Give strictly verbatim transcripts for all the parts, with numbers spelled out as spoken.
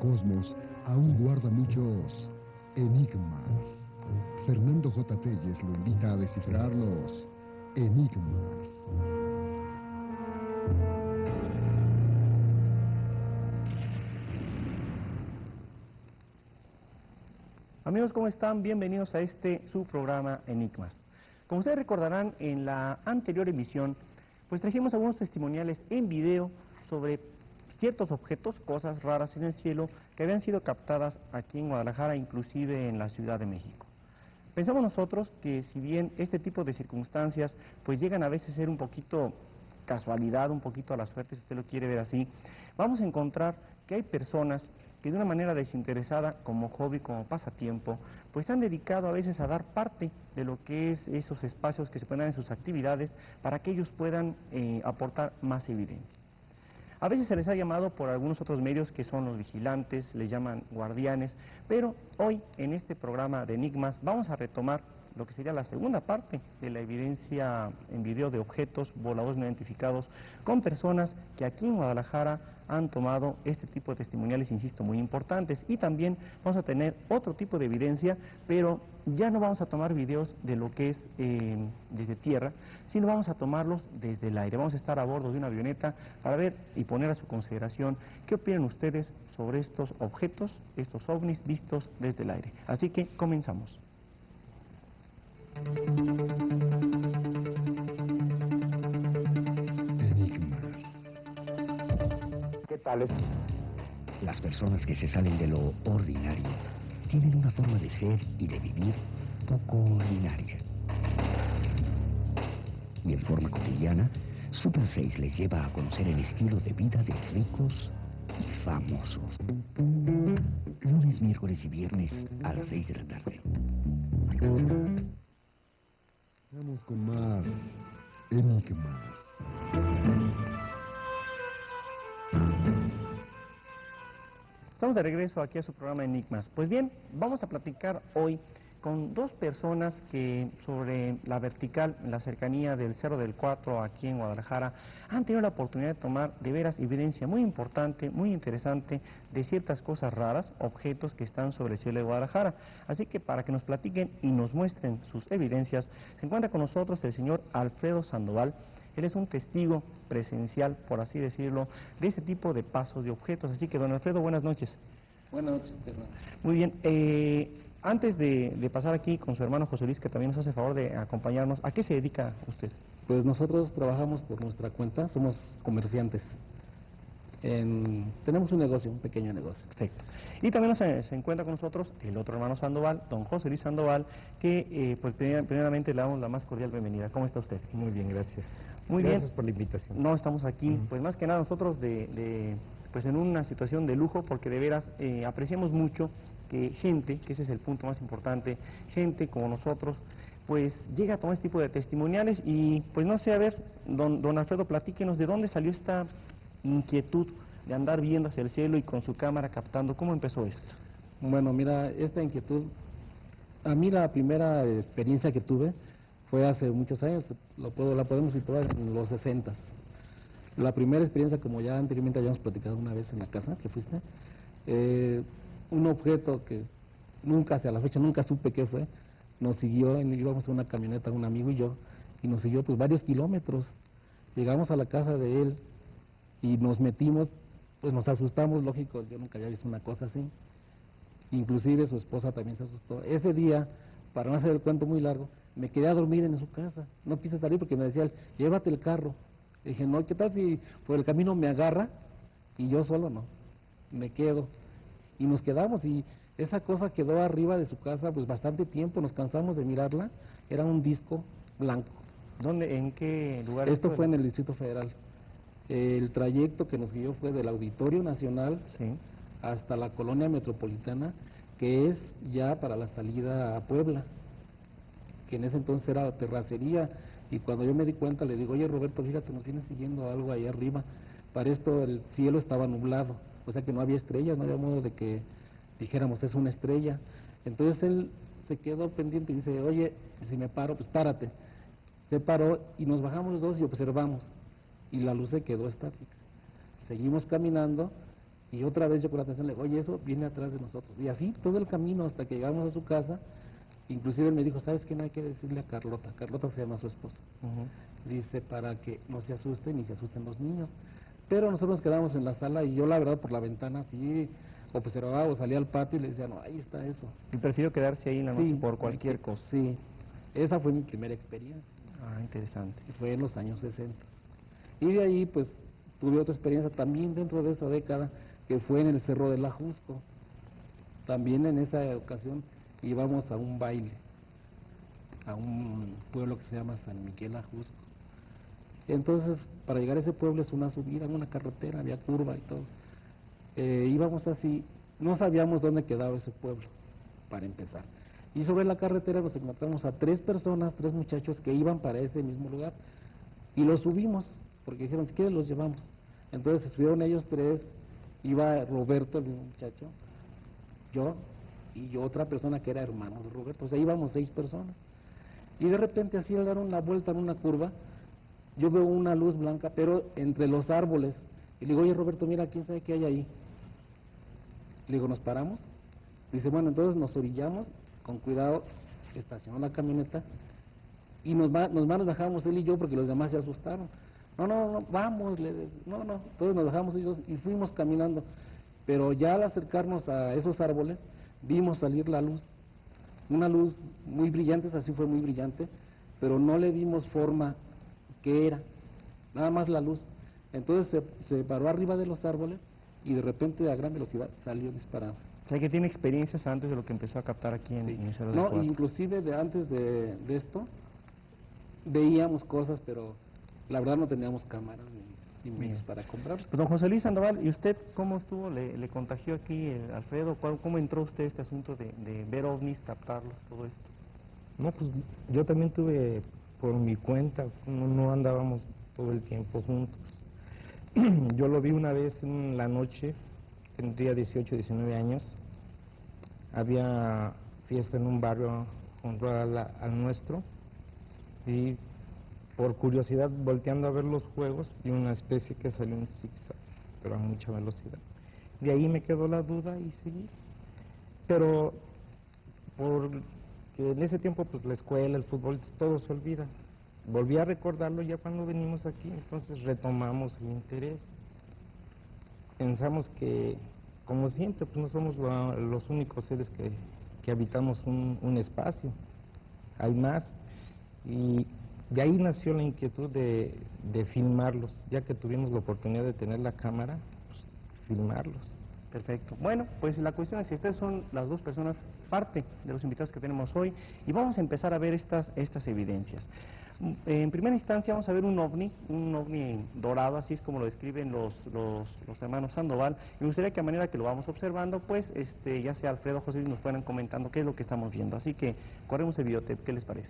cosmos aún guarda muchos enigmas. Fernando J. Telles lo invita a descifrar los enigmas. Amigos, ¿cómo están? Bienvenidos a este su programa Enigmas. Como ustedes recordarán, en la anterior emisión, pues trajimos algunos testimoniales en video sobre ciertos objetos, cosas raras en el cielo, que habían sido captadas aquí en Guadalajara, inclusive en la Ciudad de México. Pensamos nosotros que si bien este tipo de circunstancias pues llegan a veces a ser un poquito casualidad, un poquito a la suerte, si usted lo quiere ver así, vamos a encontrar que hay personas que de una manera desinteresada, como hobby, como pasatiempo, pues se han dedicado a veces a dar parte de lo que es esos espacios que se pueden dar en sus actividades para que ellos puedan eh, aportar más evidencia. A veces se les ha llamado por algunos otros medios que son los vigilantes, les llaman guardianes, pero hoy en este programa de Enigmas vamos a retomar lo que sería la segunda parte de la evidencia en video de objetos voladores no identificados con personas que aquí en Guadalajara han tomado este tipo de testimoniales, insisto, muy importantes. Y también vamos a tener otro tipo de evidencia, pero ya no vamos a tomar videos de lo que es eh, desde tierra, sino vamos a tomarlos desde el aire. Vamos a estar a bordo de una avioneta para ver y poner a su consideración qué opinan ustedes sobre estos objetos, estos ovnis vistos desde el aire. Así que comenzamos. Enigmas. ¿Qué tales? Las personas que se salen de lo ordinario tienen una forma de ser y de vivir poco ordinaria. Y en forma cotidiana, Super seis les lleva a conocer el estilo de vida de ricos y famosos. Lunes, miércoles y viernes a las seis de la tarde. Vamos con más enigmas. Estamos de regreso aquí a su programa Enigmas. Pues bien, vamos a platicar hoy con dos personas que sobre la vertical, en la cercanía del Cerro del Cuatro, aquí en Guadalajara, han tenido la oportunidad de tomar de veras evidencia muy importante, muy interesante, de ciertas cosas raras, objetos que están sobre el cielo de Guadalajara. Así que para que nos platiquen y nos muestren sus evidencias, se encuentra con nosotros el señor Alfredo Sandoval. Él es un testigo presencial, por así decirlo, de ese tipo de pasos de objetos. Así que, don Alfredo, buenas noches. Buenas noches, Fernando. Muy bien. Eh, antes de, de pasar aquí con su hermano José Luis, que también nos hace favor de acompañarnos, ¿a qué se dedica usted? Pues nosotros trabajamos por nuestra cuenta, somos comerciantes. En, tenemos un negocio, un pequeño negocio. Perfecto. Y también se, se encuentra con nosotros el otro hermano Sandoval, don José Luis Sandoval, que eh, pues primeramente le damos la más cordial bienvenida. ¿Cómo está usted? Muy bien, gracias. Muy gracias bien. por la invitación. No, estamos aquí, Uh-huh. pues más que nada nosotros de, de pues en una situación de lujo, porque de veras eh, apreciamos mucho que gente, que ese es el punto más importante, gente como nosotros, pues llega a tomar este tipo de testimoniales. Y pues no sé, a ver, don, don Alfredo, platíquenos de dónde salió esta inquietud de andar viendo hacia el cielo y con su cámara captando. ¿Cómo empezó esto? Bueno, mira, esta inquietud, a mí la primera experiencia que tuve fue hace muchos años, lo puedo, la podemos situar en los sesentas. La primera experiencia, como ya anteriormente habíamos platicado una vez en la casa que fuiste, eh, un objeto que nunca, hasta la fecha, nunca supe qué fue, nos siguió, íbamos en una camioneta, un amigo y yo, y nos siguió pues varios kilómetros. Llegamos a la casa de él y nos metimos, pues nos asustamos, lógico, yo nunca había visto una cosa así. Inclusive su esposa también se asustó. Ese día, para no hacer el cuento muy largo, me quedé a dormir en su casa. No quise salir porque me decía, llévate el carro. Le dije, no, ¿qué tal si por el camino me agarra? Y yo solo no, me quedo. Y nos quedamos, y esa cosa quedó arriba de su casa pues bastante tiempo, nos cansamos de mirarla. Era un disco blanco. ¿Dónde, en qué lugar? Esto fue en el Distrito Federal. El trayecto que nos guió fue del Auditorio Nacional Sí. hasta la Colonia Metropolitana, que es ya para la salida a Puebla, que en ese entonces era terracería. Y cuando yo me di cuenta le digo, oye Roberto, fíjate, nos viene siguiendo algo ahí arriba. Para esto el cielo estaba nublado, o sea que no había estrellas, no había modo de que dijéramos es una estrella. Entonces él se quedó pendiente y dice, oye, si me paro, pues párate. Se paró y nos bajamos los dos y observamos, y la luz se quedó estática. Seguimos caminando Y otra vez yo con la atención le digo, oye, eso viene atrás de nosotros. Y así todo el camino hasta que llegamos a su casa, inclusive él me dijo, ¿sabes qué? No hay que decirle a Carlota. Carlota se llama su esposa. Uh-huh. Dice, para que no se asusten ni se asusten los niños. Pero nosotros nos quedamos en la sala y yo la verdad por la ventana sí observaba o salía al patio y le decía, no, ahí está eso. Y prefiero quedarse ahí en la noche sí, por cualquier cosa. Sí, esa fue mi primera experiencia. Ah, interesante. Fue en los años sesenta. Y de ahí pues tuve otra experiencia también dentro de esa década, que fue en el Cerro del Ajusco. También en esa ocasión íbamos a un baile, a un pueblo que se llama San Miguel Ajusco. Entonces, para llegar a ese pueblo es una subida, una carretera, había curva y todo. Eh, íbamos así, no sabíamos dónde quedaba ese pueblo, para empezar. Y sobre la carretera nos encontramos a tres personas, tres muchachos que iban para ese mismo lugar. Y los subimos, porque dijeron, si quieren los llevamos. Entonces se subieron ellos tres, iba Roberto, el mismo muchacho, yo y yo, otra persona que era hermano de Roberto. O sea, íbamos seis personas. Y de repente así al dar una vuelta en una curva, yo veo una luz blanca, pero entre los árboles. Y le digo, oye Roberto, mira, ¿quién sabe qué hay ahí? Le digo, ¿nos paramos? Dice, bueno, entonces nos orillamos, con cuidado, estacionó la camioneta, y nos, va, nos, va, nos bajamos él y yo, porque los demás se asustaron. No, no, no, vamos, le, no, no, entonces nos bajamos ellos y fuimos caminando. Pero ya al acercarnos a esos árboles, vimos salir la luz, una luz muy brillante, así fue muy brillante, pero no le dimos forma que era, nada más la luz. Entonces se, se paró arriba de los árboles y de repente a gran velocidad salió disparado. O sea que tiene experiencias antes de lo que empezó a captar aquí en, sí. en el Cerro del No, Cuatro. Inclusive de antes de, de esto veíamos cosas, pero la verdad no teníamos cámaras ni, ni medios para comprarlas. Pues don José Luis Sandoval, ¿y usted cómo estuvo? ¿Le, le contagió aquí el Alfredo? ¿Cuál, ¿Cómo entró usted a este asunto de, de ver ovnis, captarlos, todo esto? No, pues yo también tuve por mi cuenta, no, no andábamos todo el tiempo juntos. Yo lo vi una vez en la noche, tendría dieciocho, diecinueve años, había fiesta en un barrio junto a la, al nuestro, y por curiosidad, volteando a ver los juegos, vi una especie que salió en zigzag, pero a mucha velocidad. De ahí me quedó la duda y seguí. Pero porque en ese tiempo pues la escuela, el fútbol, todo se olvida. Volví a recordarlo ya cuando venimos aquí, entonces retomamos el interés. Pensamos que, como siempre, pues no somos la, los únicos seres que, que habitamos un, un espacio, hay más. Y de ahí nació la inquietud de, de filmarlos, ya que tuvimos la oportunidad de tener la cámara, pues, filmarlos. Perfecto. Bueno, pues la cuestión es que ustedes son las dos personas, parte de los invitados que tenemos hoy, y vamos a empezar a ver estas, estas evidencias. En primera instancia vamos a ver un ovni, un ovni dorado, así es como lo describen los, los, los hermanos Sandoval. Y me gustaría que a manera que lo vamos observando, pues este, ya sea Alfredo o José nos fueran comentando qué es lo que estamos viendo. Así que corremos el videotape, ¿qué les parece?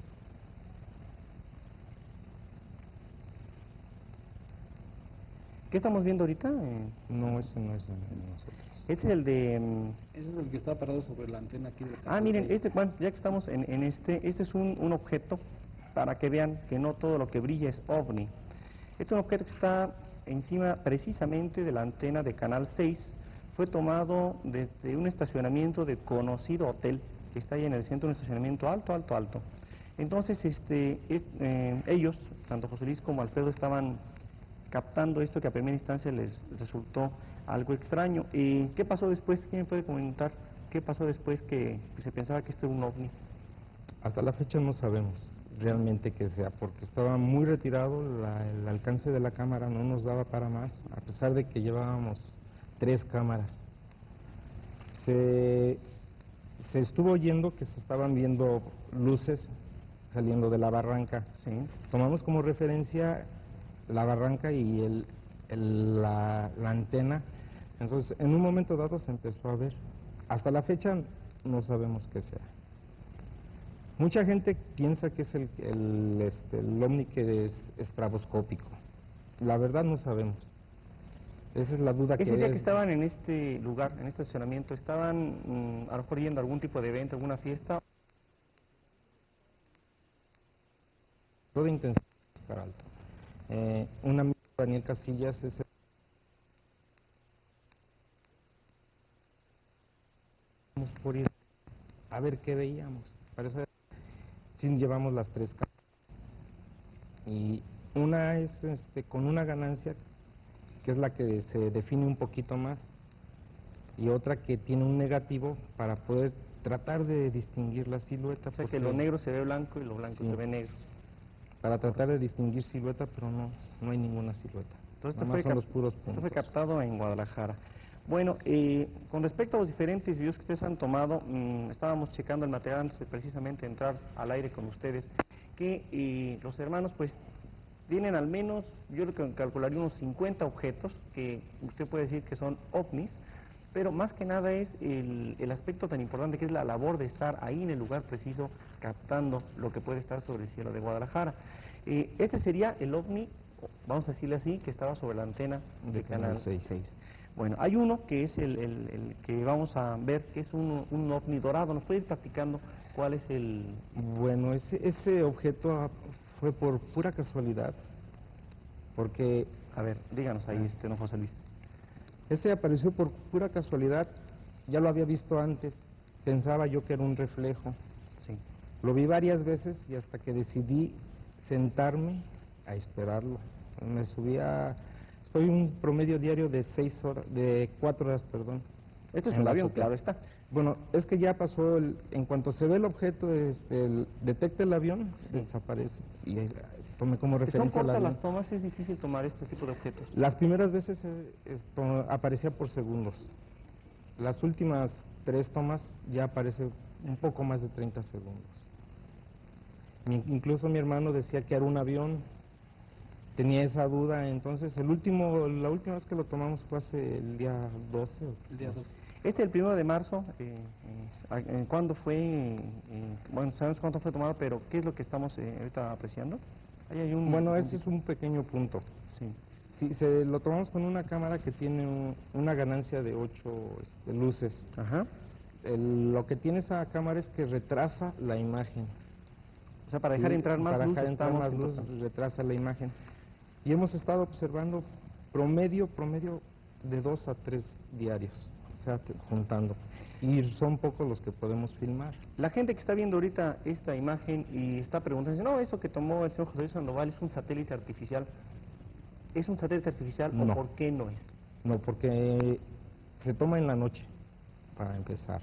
¿Qué estamos viendo ahorita? Eh, no, ese no es de nosotros. Este es el de... Um... Ese es el que está parado sobre la antena aquí de Ah, miren, este, bueno, ya que estamos en, en este, este es un, un objeto, para que vean que no todo lo que brilla es ovni. Este es un objeto que está encima precisamente de la antena de Canal seis, fue tomado desde un estacionamiento de conocido hotel, que está ahí en el centro, un estacionamiento alto, alto, alto. Entonces, este, eh, ellos, tanto José Luis como Alfredo, estaban captando esto que a primera instancia les resultó algo extraño. ¿Y qué pasó después? ¿Quién me puede comentar qué pasó después que, que se pensaba que esto era un ovni? Hasta la fecha no sabemos realmente qué sea, porque estaba muy retirado, la, el alcance de la cámara no nos daba para más, a pesar de que llevábamos tres cámaras. Se, se estuvo oyendo que se estaban viendo luces saliendo de la barranca. ¿Sí? Tomamos como referencia la barranca y el, el, la, la antena. Entonces, en un momento dado se empezó a ver. Hasta la fecha no sabemos qué sea. Mucha gente piensa que es el, el, este, el ovni que es estraboscópico. La verdad no sabemos. Esa es la duda que Ese día es. que estaban en este lugar, en este estacionamiento, ¿estaban mmm, a lo mejor yendo a algún tipo de evento, alguna fiesta? Toda intención es para alto. Eh, un amigo, Daniel Casillas, es por ir a ver qué veíamos. Para eso sí llevamos las tres cámaras. Y una es este, con una ganancia, que es la que se define un poquito más, y otra que tiene un negativo para poder tratar de distinguir la silueta. O sea que lo negro se ve blanco y lo blanco Sí. se ve negro. Para tratar de distinguir silueta, pero no, no hay ninguna silueta. Entonces, Nada esto más fue, son cap- los puros esto puntos. fue captado en Guadalajara. Bueno, eh, con respecto a los diferentes videos que ustedes han tomado, mmm, estábamos checando el material antes de precisamente entrar al aire con ustedes, que eh, los hermanos pues tienen al menos, yo creo que calcularía unos cincuenta objetos que usted puede decir que son ovnis, pero más que nada es el, el aspecto tan importante que es la labor de estar ahí en el lugar preciso captando lo que puede estar sobre el cielo de Guadalajara. Eh, este sería el ovni, vamos a decirle así, que estaba sobre la antena de, De Canal Canal seis. seis. Bueno, hay uno que es el, el- el que vamos a ver, que es un, un ovni dorado. ¿Nos puede ir platicando cuál es el...? Bueno, ese, ese objeto ah, fue por pura casualidad, porque A ver, díganos ahí, este, don José Luis. ese apareció por pura casualidad, ya lo había visto antes, pensaba yo que era un reflejo. Sí. Lo vi varias veces y hasta que decidí sentarme a esperarlo. Me subía, estoy un promedio diario de seis horas, de cuatro horas, perdón. Esto es en el la avión, azotea. claro está. Bueno, es que ya pasó, el, en cuanto se ve el objeto, este, el, detecta el avión, Sí. desaparece. Y eh, tomé como Si son referencia el cortas avión. las tomas, es difícil tomar este tipo de objetos. Las primeras veces eh, esto, aparecía por segundos. Las últimas tres tomas ya aparece un poco más de treinta segundos. Mi- incluso mi hermano decía que era un avión, tenía esa duda, entonces el último, la última vez que lo tomamos fue hace el día doce. o- El día dos. Este, el primero de marzo, eh, eh, eh, ¿cuándo fue? Eh, bueno, sabemos cuánto fue tomado, pero ¿qué es lo que estamos eh, ahorita apreciando? Ahí hay un... Bueno, ese es un pequeño punto. Sí. Sí, se lo tomamos con una cámara que tiene un- una ganancia de ocho este, luces. Ajá. El- lo que tiene esa cámara es que retrasa la imagen. O sea, para dejar Sí, entrar más para luz, dejar entrar estamos más luz, entonces- retrasa la imagen. Y hemos estado observando promedio, promedio de dos a tres diarios, o sea, te- juntando. Y son pocos los que podemos filmar. La gente que está viendo ahorita esta imagen y está preguntando, dice, no, eso que tomó el señor José Luis Sandoval es un satélite artificial. ¿Es un satélite artificial o No. por qué no es? No, porque se toma en la noche, para empezar.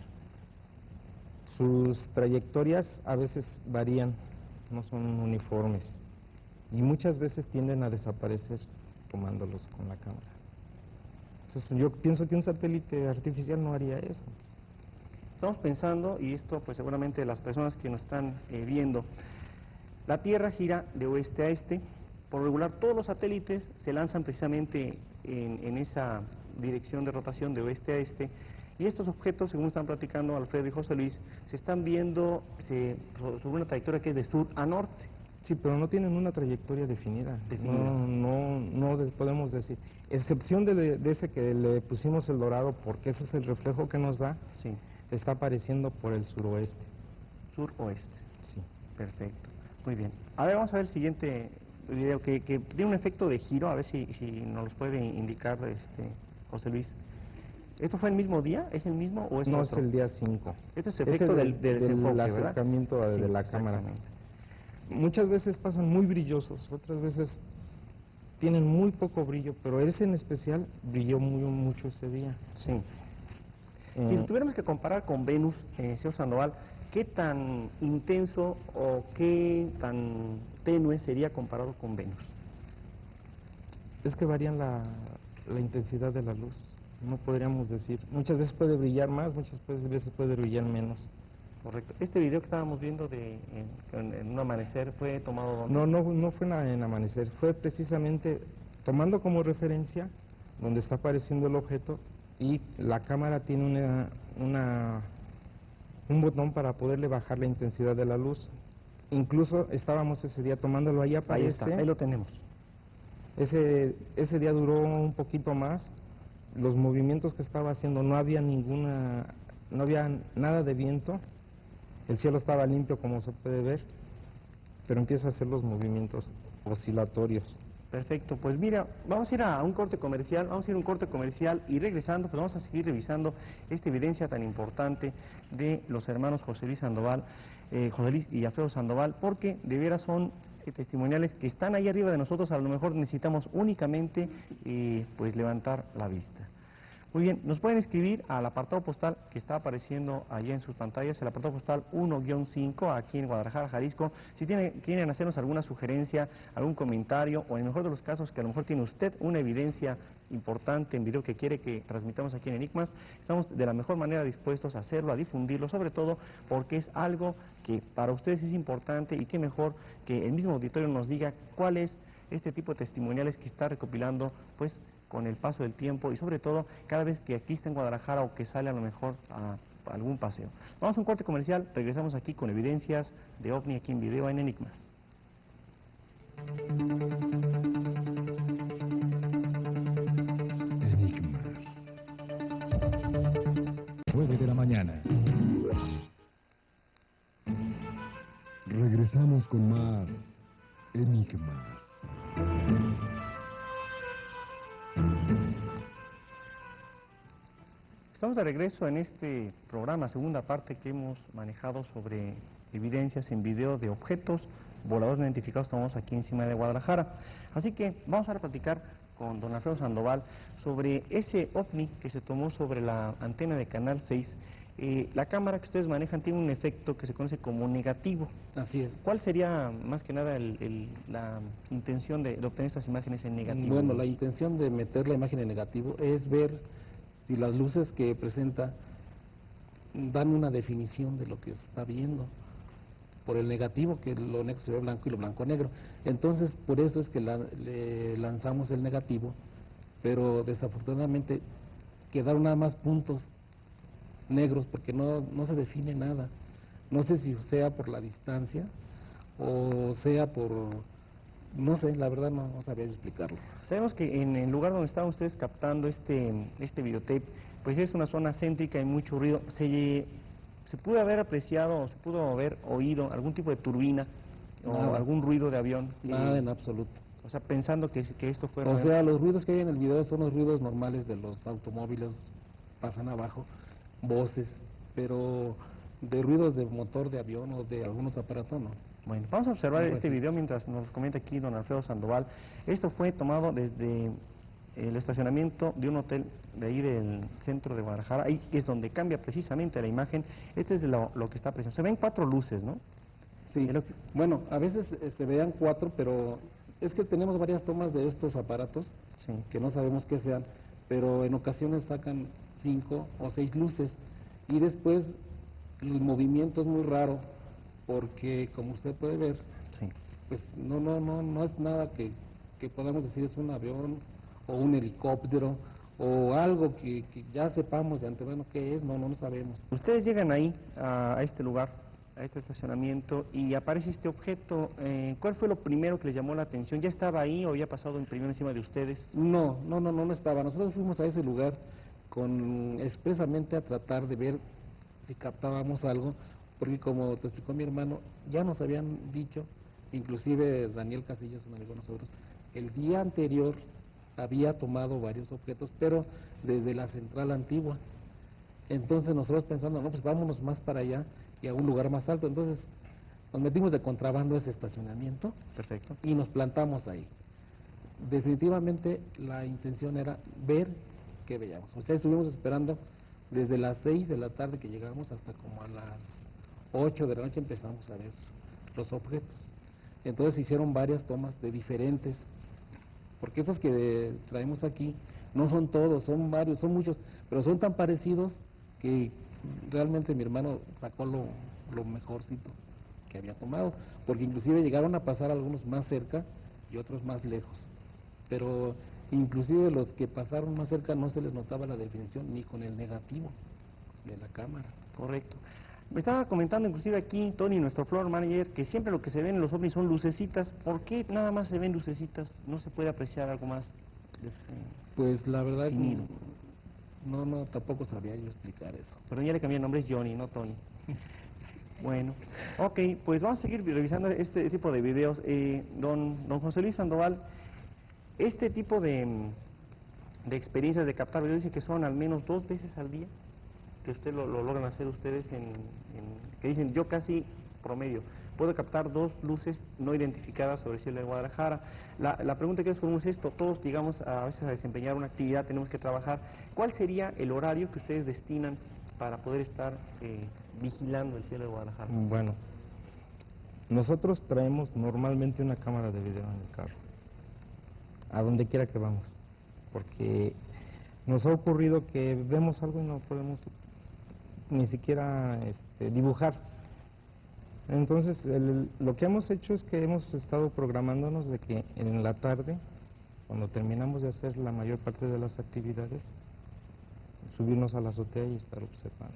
Sus trayectorias a veces varían, no son uniformes. Y muchas veces tienden a desaparecer tomándolos con la cámara. Entonces yo pienso que un satélite artificial no haría eso. Estamos pensando, y esto pues seguramente las personas que nos están eh, viendo, la Tierra gira de oeste a este, por regular todos los satélites se lanzan precisamente en, en esa dirección de rotación de oeste a este, y estos objetos, según están platicando Alfredo y José Luis, se están viendo se, sobre una trayectoria que es de sur a norte. Sí, pero no tienen una trayectoria definida. Definida. No, no, no de- podemos decir. Excepción de, de ese que le pusimos el dorado, porque ese es el reflejo que nos da, Sí, está apareciendo por el suroeste. sur-oeste. Sí. Perfecto, muy bien. A ver, vamos a ver el siguiente video que, que tiene un efecto de giro, a ver si, si nos los puede indicar este, José Luis. ¿Esto fue el mismo día? ¿Es el mismo o es No, otro? es el día cinco. Este es el efecto del, del desenfoque, ¿verdad? acercamiento a- de Sí, la cámara. exactamente. Muchas veces pasan muy brillosos, otras veces tienen muy poco brillo, pero ese en especial brilló muy mucho ese día. Sí. Eh, Si lo tuviéramos que comparar con Venus, eh, señor Sandoval, ¿qué tan intenso o qué tan tenue sería comparado con Venus? Es que varían la, la intensidad de la luz, no podríamos decir. Muchas veces puede brillar más, muchas veces puede brillar menos. Correcto. Este video que estábamos viendo de en, en- en un amanecer fue tomado ¿dónde? No, no, no fue en, la- en amanecer, fue precisamente tomando como referencia donde está apareciendo el objeto y la cámara tiene una, una, un botón para poderle bajar la intensidad de la luz. Incluso estábamos ese día tomándolo, ahí Ahí aparece. está, ahí lo tenemos. Ese, ese día duró un poquito más, los movimientos que estaba haciendo no había ninguna, no había nada de viento, el cielo estaba limpio como se puede ver, pero empieza a hacer los movimientos oscilatorios. Perfecto, pues mira, vamos a ir a un corte comercial, vamos a ir a un corte comercial y regresando, pues vamos a seguir revisando esta evidencia tan importante de los hermanos José Luis Sandoval, eh, José Luis y Alfredo Sandoval, porque de veras son eh, testimoniales que están ahí arriba de nosotros, a lo mejor necesitamos únicamente eh, pues levantar la vista. Muy bien, nos pueden escribir al apartado postal que está apareciendo allá en sus pantallas, el apartado postal uno guion cinco, aquí en Guadalajara, Jalisco. Si tiene, quieren hacernos alguna sugerencia, algún comentario, o en el mejor de los casos, que a lo mejor tiene usted una evidencia importante en video que quiere que transmitamos aquí en Enigmas, estamos de la mejor manera dispuestos a hacerlo, a difundirlo, sobre todo porque es algo que para ustedes es importante y qué mejor que el mismo auditorio nos diga cuál es este tipo de testimoniales que está recopilando, pues, con el paso del tiempo y sobre todo cada vez que aquí está en Guadalajara o que sale a lo mejor a, a algún paseo. Vamos a un corte comercial, regresamos aquí con evidencias de OVNI aquí en video en Enigmas. Enigmas. nueve de la mañana. Regresamos con más Enigmas. Estamos de regreso en este programa, segunda parte que hemos manejado sobre evidencias en video de objetos voladores no identificados tomados aquí encima de Guadalajara. Así que vamos ahora a platicar con don Alfredo Sandoval sobre ese OVNI que se tomó sobre la antena de Canal seis. Eh, la cámara que ustedes manejan tiene un efecto que se conoce como negativo. Así es. ¿Cuál sería más que nada el, el, la intención de, de obtener estas imágenes en negativo? Bueno, la intención de meter la imagen en negativo es ver si las luces que presenta dan una definición de lo que está viendo. Por el negativo, que lo negro se ve blanco y lo blanco negro. Entonces, por eso es que la, le lanzamos el negativo, pero desafortunadamente quedaron nada más puntos negros porque no, no se define nada. No sé si sea por la distancia o sea por... no sé, la verdad no, no sabía explicarlo. Sabemos que en el lugar donde estaban ustedes captando este, este videotape, pues es una zona céntrica y mucho ruido. Se, se pudo haber apreciado, se pudo haber oído algún tipo de turbina Nada. o algún ruido de avión. Nada eh, en absoluto. O sea, pensando que, que esto fue... O sea, los ruidos que hay en el video son los ruidos normales de los automóviles, pasan abajo, voces, pero de ruidos de motor de avión o de algún otro aparato no. Bueno, vamos a observar No, este pues, video mientras nos comenta aquí don Alfredo Sandoval. Esto fue tomado desde el estacionamiento de un hotel de ahí del centro de Guadalajara. Ahí es donde cambia precisamente la imagen. Este es de lo, lo que está presente. Se ven cuatro luces, ¿no? Sí, Es lo que- bueno, a veces eh, se vean cuatro, pero es que tenemos varias tomas de estos aparatos Sí. que no sabemos qué sean, pero en ocasiones sacan cinco o seis luces y después el movimiento es muy raro porque, como usted puede ver, Sí. pues no no no no es nada que, que podamos decir es un avión o un helicóptero o algo que, que ya sepamos de antemano qué es, no no lo sabemos. Ustedes llegan ahí, a, a este lugar, a este estacionamiento, y aparece este objeto. Eh, ¿Cuál fue lo primero que les llamó la atención? ¿Ya estaba ahí o había pasado en primero encima de ustedes? No, no, no, no, no estaba. Nosotros fuimos a ese lugar con expresamente a tratar de ver si captábamos algo, porque como te explicó mi hermano, ya nos habían dicho, inclusive Daniel Casillas, un amigo de nosotros, el día anterior había tomado varios objetos, pero desde la central antigua. Entonces nosotros pensando, no, pues vámonos más para allá y a un lugar más alto. Entonces nos metimos de contrabando a ese estacionamiento Perfecto. y nos plantamos ahí. Definitivamente la intención era ver qué veíamos. O sea, estuvimos esperando desde las seis de la tarde que llegamos hasta como a las ocho de la noche empezamos a ver los objetos. Entonces se hicieron varias tomas de diferentes, porque esos que traemos aquí no son todos, son varios, son muchos, pero son tan parecidos que realmente mi hermano sacó lo, lo mejorcito que había tomado, porque inclusive llegaron a pasar algunos más cerca y otros más lejos, pero inclusive los que pasaron más cerca no se les notaba la definición ni con el negativo de la cámara. Correcto. Me estaba comentando inclusive aquí Tony, nuestro floor manager, que siempre lo que se ven en los ovnis son lucecitas. ¿Por qué nada más se ven lucecitas? ¿No se puede apreciar algo más? Este, Pues la verdad definido? no, no, tampoco sabía yo explicar eso. Perdón, ya le cambié el nombre, es Johnny, no Tony. Bueno, ok, pues vamos a seguir revisando este tipo de videos. Eh, don, don José Luis Sandoval, Este tipo de, de experiencias de captar video dice que son al menos dos veces al día que usted lo, lo logran hacer ustedes en, en, que dicen yo casi promedio puedo captar dos luces no identificadas sobre el cielo de Guadalajara. La, la pregunta que les formulamos es esto, todos digamos a veces a desempeñar una actividad tenemos que trabajar, ¿cuál sería el horario que ustedes destinan para poder estar eh, vigilando el cielo de Guadalajara? Bueno, nosotros traemos normalmente una cámara de video en el carro, a donde quiera que vamos, porque nos ha ocurrido que vemos algo y no podemos ni siquiera este, dibujar. Entonces, el, lo que hemos hecho es que hemos estado programándonos de que en la tarde, cuando terminamos de hacer la mayor parte de las actividades, subirnos a la azotea y estar observando.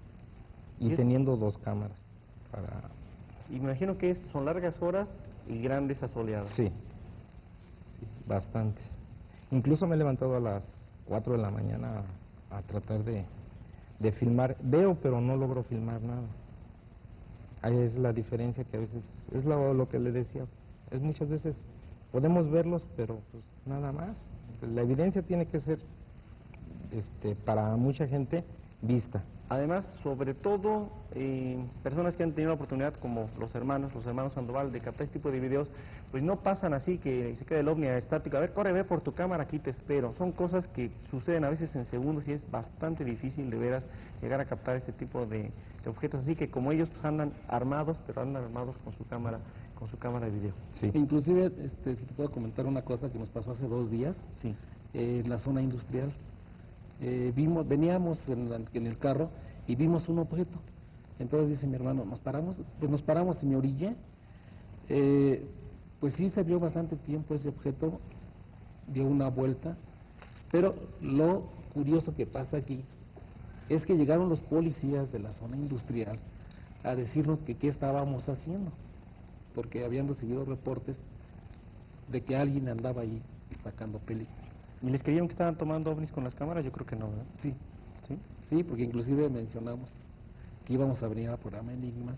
Y teniendo dos cámaras para... Y me imagino que es, son largas horas y grandes asoleadas. Sí, sí, bastantes. Incluso me he levantado a las cuatro de la mañana a, a tratar de, de filmar. Veo, pero no logro filmar nada. Ahí es la diferencia que a veces, es lo, lo que le decía, es muchas veces podemos verlos, pero pues nada más. La evidencia tiene que ser, este, para mucha gente, vista. Además, sobre todo, eh, personas que han tenido la oportunidad, como los hermanos, los hermanos Sandoval, de captar este tipo de videos, pues no pasan así que se queda el ovni estático, a ver, corre, ve por tu cámara, aquí te espero. Son cosas que suceden a veces en segundos y es bastante difícil de veras llegar a captar este tipo de, de objetos. Así que como ellos pues, andan armados, pero andan armados con su cámara, con su cámara de video. Sí. Inclusive, este, si te puedo comentar una cosa que nos pasó hace dos días, Sí. eh, en la zona industrial. Eh, vimos, veníamos en, la, en el carro y vimos un objeto. Entonces dice mi hermano, nos paramos, pues nos paramos y me orillé. Eh, pues sí se vio bastante tiempo ese objeto, dio una vuelta, pero lo curioso que pasa aquí es que llegaron los policías de la zona industrial a decirnos que qué estábamos haciendo, porque habían recibido reportes de que alguien andaba ahí sacando películas. ¿Y les creyeron que estaban tomando ovnis con las cámaras? Yo creo que no, ¿verdad? Sí, ¿Sí? sí, porque inclusive mencionamos que íbamos a venir al programa Enigmas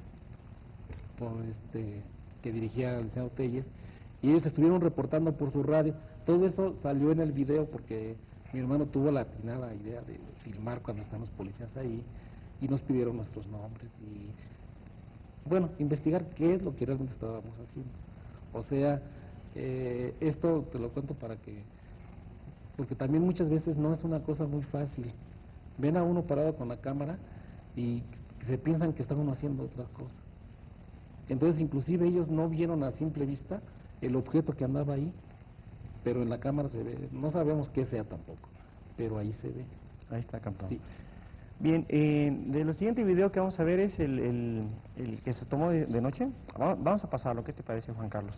por este que dirigía el licenciado Telles, y ellos estuvieron reportando por su radio. Todo eso salió en el video porque mi hermano tuvo la atinada idea de filmar cuando están los policías ahí y nos pidieron nuestros nombres y bueno, investigar qué es lo que realmente estábamos haciendo. O sea, eh, esto te lo cuento para que, porque también muchas veces no es una cosa muy fácil. Ven a uno parado con la cámara y se piensan que está uno haciendo otras cosas. Entonces, inclusive ellos no vieron a simple vista el objeto que andaba ahí, pero en la cámara se ve, no sabemos qué sea tampoco, pero ahí se ve. Ahí está captado. Sí. Bien, eh, de lo siguiente video que vamos a ver es el, el, el que se tomó de, de noche. Vamos, vamos a pasarlo, ¿qué te parece, Juan Carlos?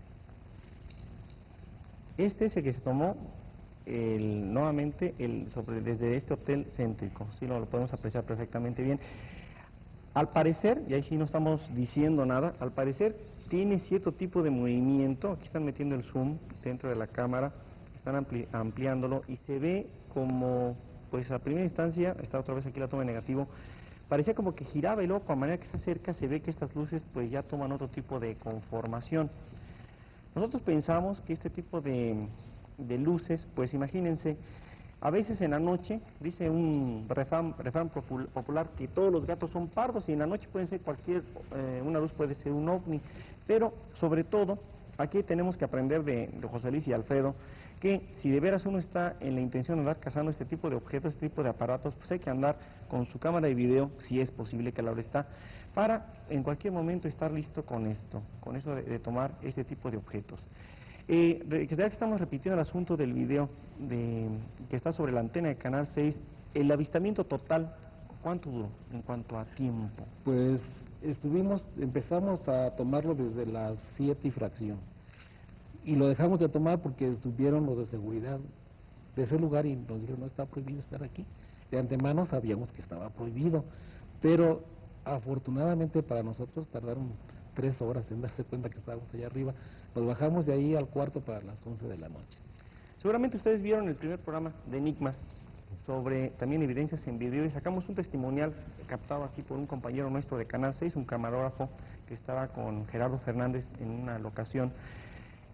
Este es el que se tomó el, nuevamente el, sobre, desde este hotel céntrico, sí lo, lo podemos apreciar perfectamente bien. Al parecer, y ahí sí no estamos diciendo nada, al parecer tiene cierto tipo de movimiento. Aquí están metiendo el zoom dentro de la cámara, están ampli ampliándolo y se ve como, pues a primera instancia, está otra vez aquí la toma en negativo, parecía como que giraba el ojo, a manera que se acerca se ve que estas luces pues ya toman otro tipo de conformación. Nosotros pensamos que este tipo de, de luces, pues imagínense, a veces en la noche, dice un refrán, refrán popular que todos los gatos son pardos y en la noche pueden ser cualquier, eh, una luz puede ser un ovni, pero sobre todo, aquí tenemos que aprender de, de José Luis y Alfredo, que si de veras uno está en la intención de andar cazando este tipo de objetos, este tipo de aparatos, pues hay que andar con su cámara de video, si es posible que a la hora está, para en cualquier momento estar listo con esto, con eso de, de tomar este tipo de objetos. Eh, ya que estamos repitiendo el asunto del video de, que está sobre la antena de Canal seis, el avistamiento total, ¿cuánto duró en cuanto a tiempo? Pues estuvimos, empezamos a tomarlo desde las siete y fracción, y lo dejamos de tomar porque subieron los de seguridad de ese lugar y nos dijeron no está prohibido estar aquí. De antemano sabíamos que estaba prohibido, pero afortunadamente para nosotros tardaron tres horas en darse cuenta que estábamos allá arriba. Nos bajamos de ahí al cuarto para las once de la noche. Seguramente ustedes vieron el primer programa de Enigmas sobre también evidencias en video y sacamos un testimonial captado aquí por un compañero nuestro de Canal seis, un camarógrafo que estaba con Gerardo Fernández en una locación.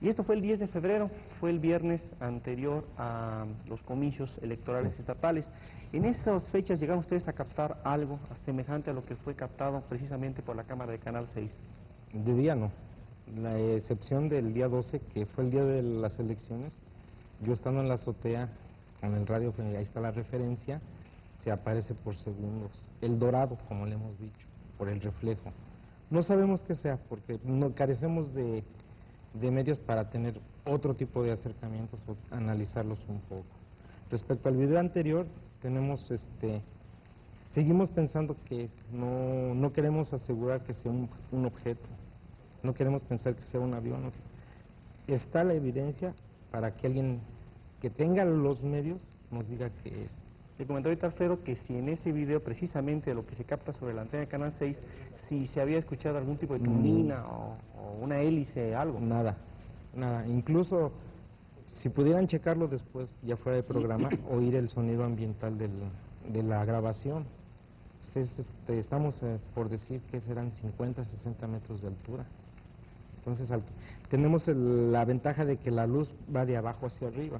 Y esto fue el diez de febrero, fue el viernes anterior a los comicios electorales estatales. En esas fechas llegaron ustedes a captar algo semejante a lo que fue captado precisamente por la cámara de Canal seis. De día no, la excepción del día doce, que fue el día de las elecciones, yo estando en la azotea con el radio, ahí está la referencia, se aparece por segundos, el dorado, como le hemos dicho, por el reflejo. No sabemos qué sea, porque no carecemos de, de medios para tener otro tipo de acercamientos o analizarlos un poco. Respecto al video anterior, tenemos este, seguimos pensando que no, no queremos asegurar que sea un, un objeto, no queremos pensar que sea un avión. Está la evidencia para que alguien que tenga los medios nos diga qué es. Le comentó ahorita Alfredo que si en ese video precisamente lo que se capta sobre la antena de Canal seis, si se había escuchado algún tipo de turbina mm. o, o una hélice, algo. Nada, nada, incluso si pudieran checarlo después, ya fuera de programa, oír el sonido ambiental del, de la grabación. Pues es, este, estamos eh, por decir que serán cincuenta, sesenta metros de altura. Entonces al, tenemos el, la ventaja de que la luz va de abajo hacia arriba.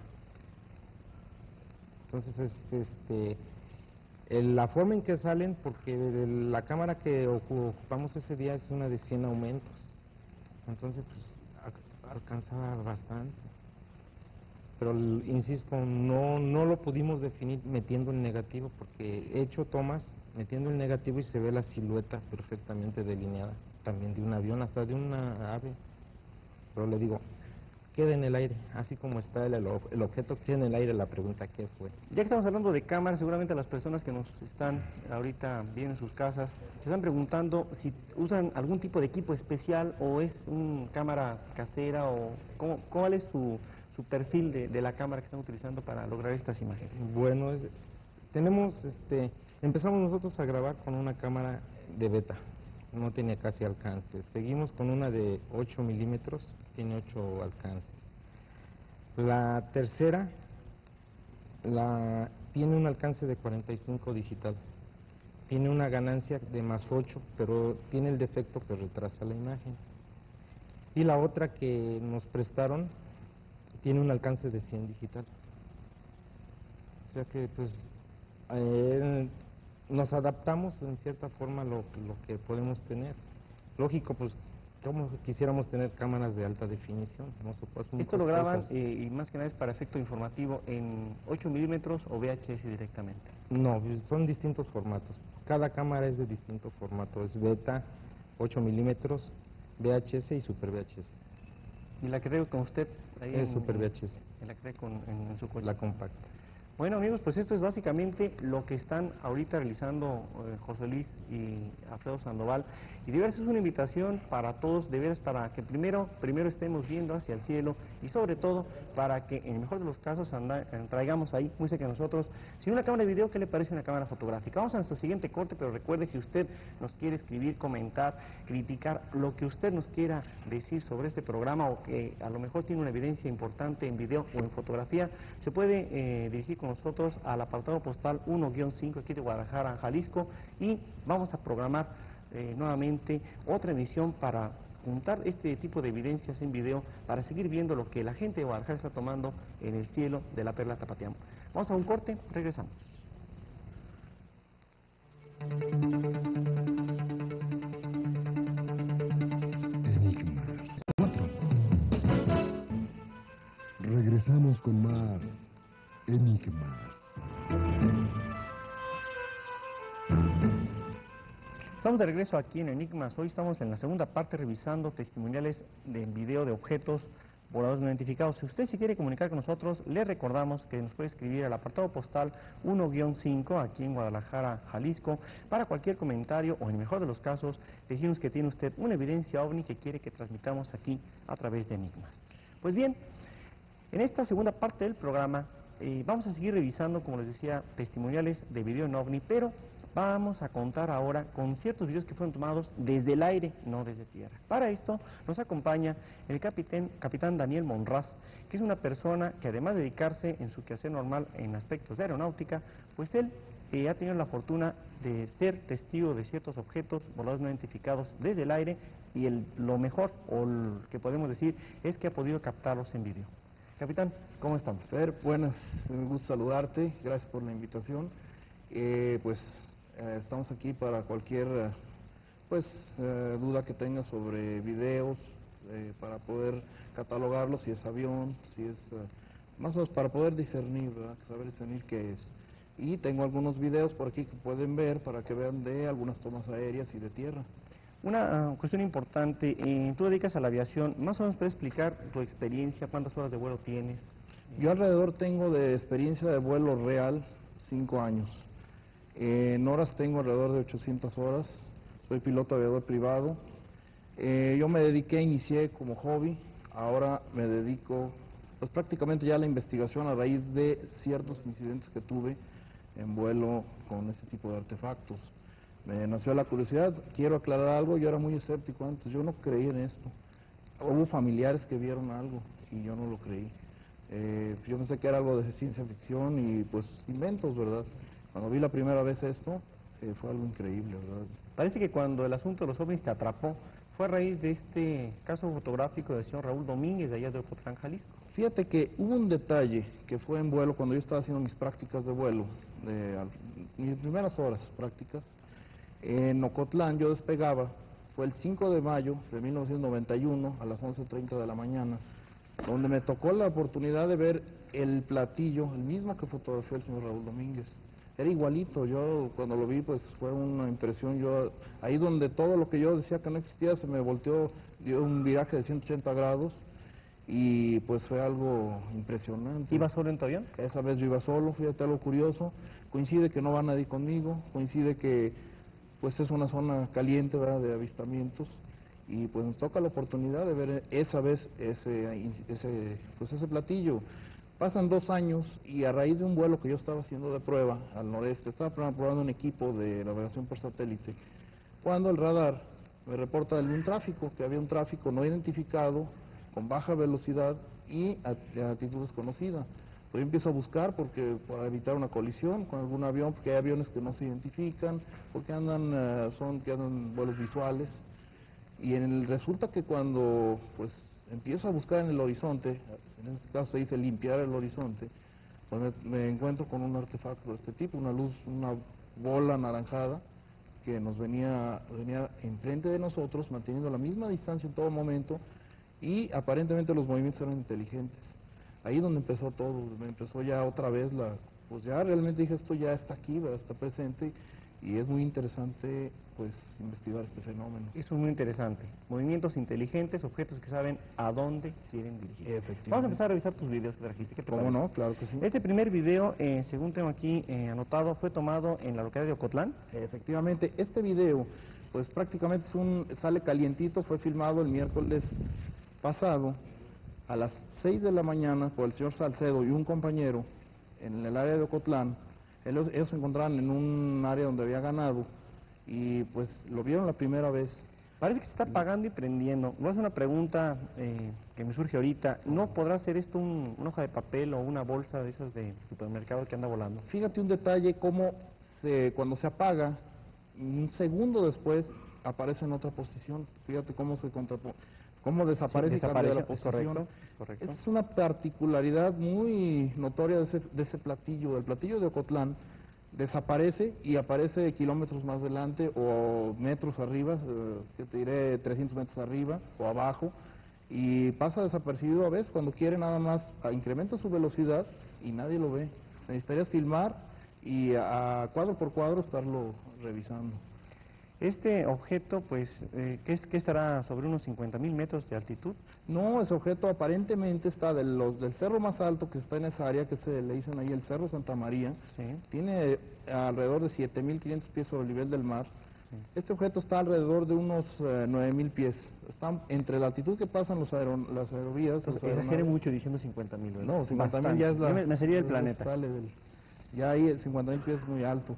Entonces este, este, el, la forma en que salen, porque la cámara que ocupamos ese día es una de cien aumentos. Entonces pues a, alcanzaba bastante. Pero insisto, no, no lo pudimos definir metiendo el negativo, porque he hecho tomas metiendo el negativo y se ve la silueta perfectamente delineada, también de un avión, hasta de una ave. Pero le digo, queda en el aire, así como está el, el objeto, queda en el aire la pregunta, ¿qué fue? Ya que estamos hablando de cámaras, seguramente las personas que nos están ahorita viendo en sus casas se están preguntando si usan algún tipo de equipo especial o es una cámara casera o cómo, cuál es su... su perfil de, de la cámara que están utilizando para lograr estas imágenes. Bueno, es, tenemos, este, empezamos nosotros a grabar con una cámara de beta, no tenía casi alcance. Seguimos con una de ocho milímetros, tiene ocho alcances. La tercera, la, tiene un alcance de cuarenta y cinco digital. Tiene una ganancia de más ocho, pero tiene el defecto que retrasa la imagen. Y la otra que nos prestaron tiene un alcance de cien digital. O sea que pues eh, nos adaptamos en cierta forma a lo, lo que podemos tener. Lógico, pues como quisiéramos tener cámaras de alta definición. No se puede, ¿Esto lo graban eh, y más que nada es para efecto informativo en ocho milímetros o V H S directamente? No, son distintos formatos. Cada cámara es de distinto formato. Es beta, ocho milímetros, V H S y Super V H S. ¿Y la que traigo con usted? Ahí es en, Super V H S. En la que trae con, en, en su coche. La compacta. Bueno amigos, pues esto es básicamente lo que están ahorita realizando eh, José Luis y Alfredo Sandoval. Y de veras es una invitación para todos, de veras para que primero, primero estemos viendo hacia el cielo y sobre todo para que en el mejor de los casos anda, traigamos ahí, muy cerca de nosotros, si una cámara de video, ¿qué le parece una cámara fotográfica? Vamos a nuestro siguiente corte, pero recuerde, si usted nos quiere escribir, comentar, criticar, lo que usted nos quiera decir sobre este programa o que a lo mejor tiene una evidencia importante en video o en fotografía, se puede eh, dirigir con nosotros al apartado postal uno guion cinco aquí de Guadalajara, Jalisco, y vamos a programar eh, nuevamente otra emisión para juntar este tipo de evidencias en video para seguir viendo lo que la gente de Guadalajara está tomando en el cielo de la Perla Tapatíamo. Vamos a un corte, regresamos. Enigmas. Cuatro. Regresamos con más Enigmas. Estamos de regreso aquí en Enigmas. Hoy estamos en la segunda parte revisando testimoniales del video de objetos voladores no identificados. Si usted se quiere comunicar con nosotros, le recordamos que nos puede escribir al apartado postal uno guion cinco aquí en Guadalajara, Jalisco, para cualquier comentario o en el mejor de los casos, decirnos que tiene usted una evidencia ovni que quiere que transmitamos aquí a través de Enigmas. Pues bien, en esta segunda parte del programa eh, vamos a seguir revisando, como les decía, testimoniales de video en ovni, pero vamos a contar ahora con ciertos videos que fueron tomados desde el aire, no desde tierra. Para esto nos acompaña el capitán, capitán Daniel Monraz, que es una persona que además de dedicarse en su quehacer normal en aspectos de aeronáutica, pues él eh, ha tenido la fortuna de ser testigo de ciertos objetos voladores no identificados desde el aire y el, lo mejor, o el que podemos decir, es que ha podido captarlos en vídeo. Capitán, ¿cómo estamos? Fer, buenas, me gusta saludarte, gracias por la invitación. Eh, pues eh, estamos aquí para cualquier eh, pues eh, duda que tengas sobre videos, eh, para poder catalogarlos, si es avión, si es eh, más o menos para poder discernir, ¿verdad? Saber discernir qué es. Y tengo algunos videos por aquí que pueden ver para que vean de algunas tomas aéreas y de tierra. Una uh, cuestión importante, eh, tú dedicas a la aviación, más o menos puedes explicar tu experiencia, cuántas horas de vuelo tienes. Yo alrededor tengo de experiencia de vuelo real cinco años. Eh, en horas tengo alrededor de ochocientas horas, soy piloto aviador privado. Eh, yo me dediqué, inicié como hobby, ahora me dedico pues prácticamente ya a la investigación a raíz de ciertos incidentes que tuve en vuelo con este tipo de artefactos. Me nació la curiosidad, quiero aclarar algo, yo era muy escéptico antes, yo no creí en esto. Hubo familiares que vieron algo y yo no lo creí. Eh, yo pensé que era algo de ciencia ficción y pues inventos, ¿verdad? Cuando vi la primera vez esto, eh, fue algo increíble, ¿verdad? Parece que cuando el asunto de los ovnis te atrapó, fue a raíz de este caso fotográfico del señor Raúl Domínguez de allá de Ocotlán, Jalisco. Fíjate que hubo un detalle que fue en vuelo, cuando yo estaba haciendo mis prácticas de vuelo, de, al, mis primeras horas prácticas, en Ocotlán yo despegaba, fue el cinco de mayo de mil novecientos noventa y uno a las once treinta de la mañana, donde me tocó la oportunidad de ver el platillo, el mismo que fotografió el señor Raúl Domínguez. Era igualito, yo cuando lo vi pues fue una impresión, yo ahí donde todo lo que yo decía que no existía se me volteó, dio un viraje de ciento ochenta grados y pues fue algo impresionante. ¿Ibas solo en tu avión? Esa vez yo iba solo, fíjate algo curioso, coincide que no va nadie conmigo, coincide que pues es una zona caliente, ¿verdad?, de avistamientos, y pues nos toca la oportunidad de ver esa vez ese, ese, pues ese platillo. Pasan dos años y a raíz de un vuelo que yo estaba haciendo de prueba al noreste, estaba probando un equipo de navegación por satélite, cuando el radar me reporta de un tráfico, que había un tráfico no identificado, con baja velocidad y a, a altitud desconocida. Pues yo empiezo a buscar porque para evitar una colisión con algún avión, porque hay aviones que no se identifican, porque andan, uh, son que andan vuelos visuales. Y en el, resulta que cuando pues empiezo a buscar en el horizonte, en este caso se dice limpiar el horizonte, pues me, me encuentro con un artefacto de este tipo, una luz, una bola anaranjada que nos venía, venía enfrente de nosotros, manteniendo la misma distancia en todo momento, y aparentemente los movimientos eran inteligentes. Ahí donde empezó todo, me empezó ya otra vez la, pues ya realmente dije, esto ya está aquí, ¿verdad?, está presente, y es muy interesante pues investigar este fenómeno. Eso es muy interesante. Movimientos inteligentes, objetos que saben a dónde quieren dirigir. Efectivamente. Vamos a empezar a revisar tus videos que trajiste. ¿Qué te ¿Cómo parece? no? Claro que sí. Este primer video, eh, según tengo aquí eh, anotado, fue tomado en la localidad de Ocotlán. Efectivamente, este video pues prácticamente es un, sale calientito, fue filmado el miércoles pasado a las seis de la mañana por el señor Salcedo y un compañero en el área de Ocotlán. Ellos, ellos se encontraban en un área donde había ganado y pues lo vieron la primera vez. Parece que se está apagando y prendiendo. Voy a hacer una pregunta eh, que me surge ahorita. ¿No podrá ser esto un, una hoja de papel o una bolsa de esas de supermercado que anda volando? Fíjate un detalle, cómo se, cuando se apaga, un segundo después aparece en otra posición. Fíjate cómo se contrapone, cómo desaparece, sí, y cambia de la es posición. correcto, es correcto. Es una particularidad muy notoria de ese, de ese platillo. El platillo de Ocotlán desaparece y aparece kilómetros más adelante o metros arriba, eh, que te diré trescientos metros arriba o abajo, y pasa desapercibido a veces cuando quiere nada más, a, incrementa su velocidad y nadie lo ve. Necesitarías filmar y a, a cuadro por cuadro estarlo revisando. Este objeto, pues, eh, ¿qué, ¿qué estará sobre unos cincuenta mil metros de altitud? No, ese objeto aparentemente está de los, del cerro más alto que está en esa área, que se le dicen ahí el Cerro Santa María. Sí. Tiene alrededor de siete mil quinientos pies sobre el nivel del mar. Sí. Este objeto está alrededor de unos eh, nueve mil pies. Está entre la altitud que pasan los aero, las aerovías. Entonces, los exageré mucho diciendo cincuenta mil. No, cincuenta mil ya es la... Yo me, me salí del es planeta. Sale del, ya ahí el cincuenta mil pies es muy alto.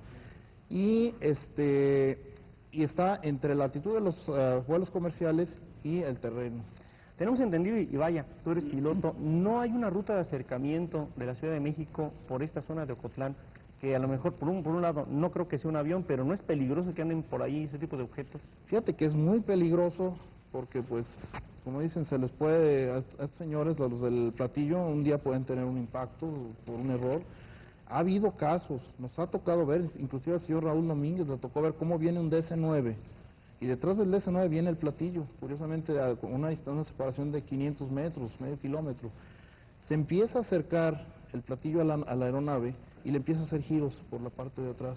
Y este... y está entre la altitud de los uh, vuelos comerciales y el terreno. Tenemos entendido, y vaya, tú eres piloto, no hay una ruta de acercamiento de la Ciudad de México por esta zona de Ocotlán, que a lo mejor por un, por un lado no creo que sea un avión, pero no es peligroso que anden por ahí ese tipo de objetos. Fíjate que es muy peligroso porque pues, como dicen, se les puede, a estos señores, los del platillo, un día pueden tener un impacto por un error. Ha habido casos, nos ha tocado ver, inclusive al señor Raúl Domínguez le tocó ver cómo viene un D S nueve, y detrás del D S nueve viene el platillo, curiosamente a una, una separación de quinientos metros, medio kilómetro. Se empieza a acercar el platillo a la, a la aeronave y le empieza a hacer giros por la parte de atrás.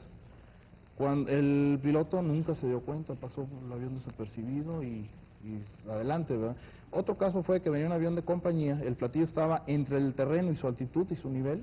Cuando el piloto nunca se dio cuenta, pasó por el avión desapercibido y, y adelante, ¿verdad? Otro caso fue que venía un avión de compañía, el platillo estaba entre el terreno y su altitud y su nivel,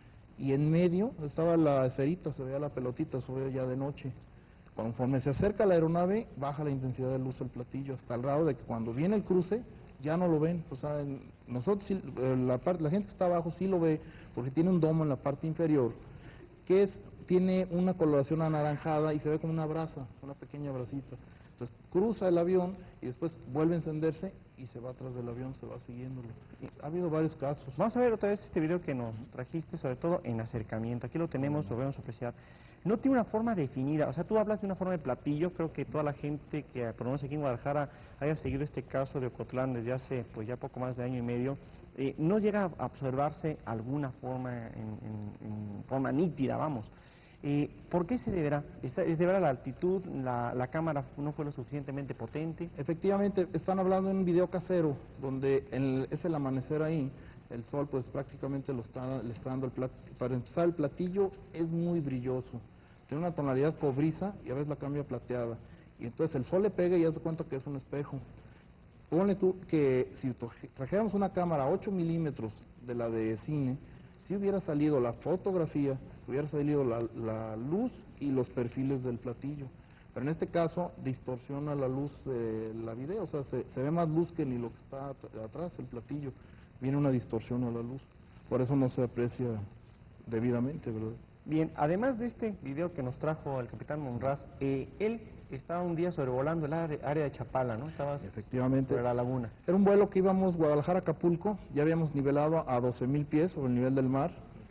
y en medio estaba la esferita, se veía la pelotita, se veía ya de noche. Conforme se acerca la aeronave, baja la intensidad de luz del platillo, hasta el grado de que cuando viene el cruce, ya no lo ven. O sea, en, nosotros, sí, la, parte, la gente que está abajo sí lo ve, porque tiene un domo en la parte inferior, que es, tiene una coloración anaranjada y se ve como una brasa, una pequeña brasita. Entonces cruza el avión y después vuelve a encenderse y se va atrás del avión, se va siguiéndolo. Ha habido varios casos. Vamos a ver otra vez este video que nos trajiste, sobre todo en acercamiento. Aquí lo tenemos, lo vemos apreciar. No tiene una forma definida, o sea, tú hablas de una forma de platillo, creo que toda la gente que, por lo menos aquí en Guadalajara, haya seguido este caso de Ocotlán desde hace, pues ya poco más de año y medio, eh, no llega a observarse alguna forma, en, en, en forma nítida, vamos. Eh, ¿Por qué se deberá? ¿Es deberá la altitud, la, la cámara no fue lo suficientemente potente? Efectivamente, están hablando en un video casero, donde el, es el amanecer ahí, el sol pues prácticamente lo está, le está dando el platillo. Para empezar, el platillo es muy brilloso, tiene una tonalidad cobriza y a veces la cambia plateada, y entonces el sol le pega y ya se cuenta que es un espejo. Ponle tú que si trajéramos una cámara a ocho milímetros de la de cine, si hubiera salido la fotografía, hubiera salido la, la luz y los perfiles del platillo. Pero en este caso distorsiona la luz de la video, o sea, se, se ve más luz que ni lo que está atrás, el platillo. Viene una distorsión a la luz, por eso no se aprecia debidamente, ¿verdad? Bien, además de este video que nos trajo el capitán Monraz, eh, él estaba un día sobrevolando el área, área de Chapala, ¿no? Estabas Efectivamente. sobre la laguna. Era un vuelo que íbamos Guadalajara-Acapulco, ya habíamos nivelado a doce mil pies sobre el nivel del mar,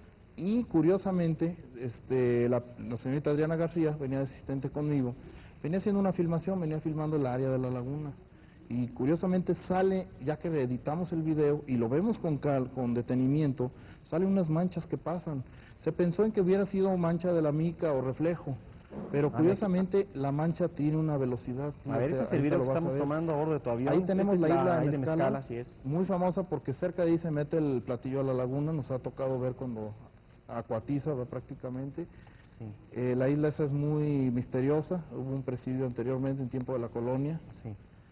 y curiosamente, este, la, la señorita Adriana García venía de asistente conmigo, venía haciendo una filmación, venía filmando el área de la laguna, y curiosamente sale, ya que editamos el video y lo vemos con, cal, con detenimiento, salen unas manchas que pasan. Se pensó en que hubiera sido mancha de la mica o reflejo, pero curiosamente la mancha tiene una velocidad. A ver, este es el video que estamos tomando a bordo de tu avión. Ahí tenemos Esta la es isla la de isla Mezcala, Mezcala, así es. muy famosa porque cerca de ahí se mete el platillo a la laguna, nos ha tocado ver cuando acuatiza, ¿verdad? Prácticamente. Sí. Eh, la isla esa es muy misteriosa, hubo un presidio anteriormente en tiempo de la colonia. Sí.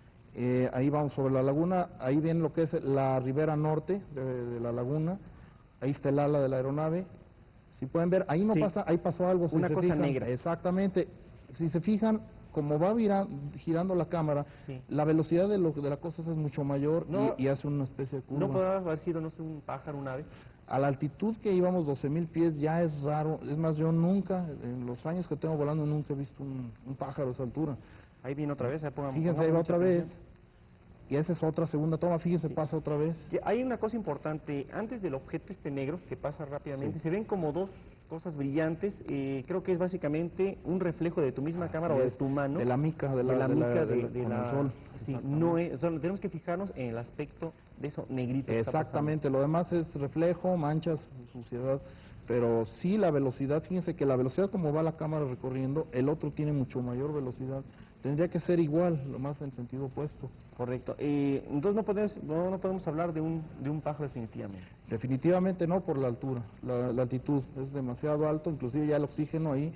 Eh, ahí vamos sobre la laguna, ahí viene lo que es la ribera norte de, de la laguna, ahí está el ala de la aeronave. Si pueden ver, ahí no Sí. pasa, ahí pasó algo. Si Una se cosa fijan, negra. Exactamente. Si se fijan, como va vira, girando la cámara, Sí. la velocidad de, lo, de la cosa es mucho mayor No, y, y hace una especie de curva. ¿No podrá haber sido, no sé, un pájaro, un ave? A la altitud que íbamos, doce mil pies, ya es raro. Es más, yo nunca, en los años que tengo volando, nunca he visto un, un pájaro a esa altura. Ahí viene otra vez, ahí pongamos. Fíjense, ahí pongamos va mucha otra vez. atención. Y esa es otra segunda toma, fíjense, Sí. pasa otra vez. Que hay una cosa importante, antes del objeto este negro que pasa rápidamente, Sí. se ven como dos cosas brillantes, eh, creo que es básicamente un reflejo de tu misma Así cámara o de es, tu mano. de la mica, de la, de la de la- mica de de, la- de con la- el sol. Sí, Exactamente. no es, o sea, tenemos que fijarnos en el aspecto de eso negrito que está pasando. Exactamente, lo demás es reflejo, manchas, suciedad, pero sí la velocidad, fíjense que la velocidad como va la cámara recorriendo, el otro tiene mucho mayor velocidad, tendría que ser igual, lo más en sentido opuesto. Correcto. Eh, entonces no podemos, no, no podemos hablar de un, de un pájaro definitivamente. Definitivamente no por la altura, la, la altitud es demasiado alto, inclusive ya el oxígeno ahí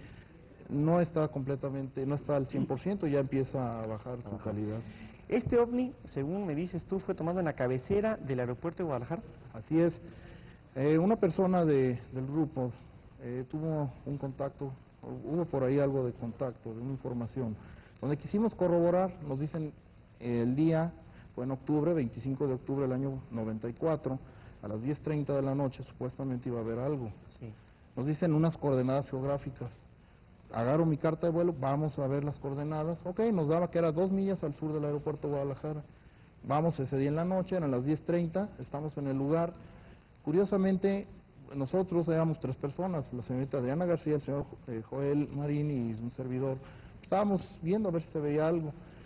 no está completamente, no está al cien por ciento, ya empieza a bajar su calidad. Este ovni, según me dices tú, fue tomado en la cabecera del aeropuerto de Guadalajara. Así es. Eh, una persona de, del grupo eh, tuvo un contacto, hubo por ahí algo de contacto, de una información, donde quisimos corroborar, nos dicen eh, el día, fue en octubre, veinticinco de octubre del año noventa y cuatro, a las diez treinta de la noche supuestamente iba a haber algo. Sí. Nos dicen unas coordenadas geográficas. Agarro mi carta de vuelo, vamos a ver las coordenadas. Ok, nos daba que era dos millas al sur del aeropuerto de Guadalajara. Vamos ese día en la noche, eran las diez treinta, estamos en el lugar. Curiosamente, nosotros éramos tres personas, la señorita Adriana García, el señor eh, Joel Marín y un servidor. Estábamos viendo a ver si se veía algo.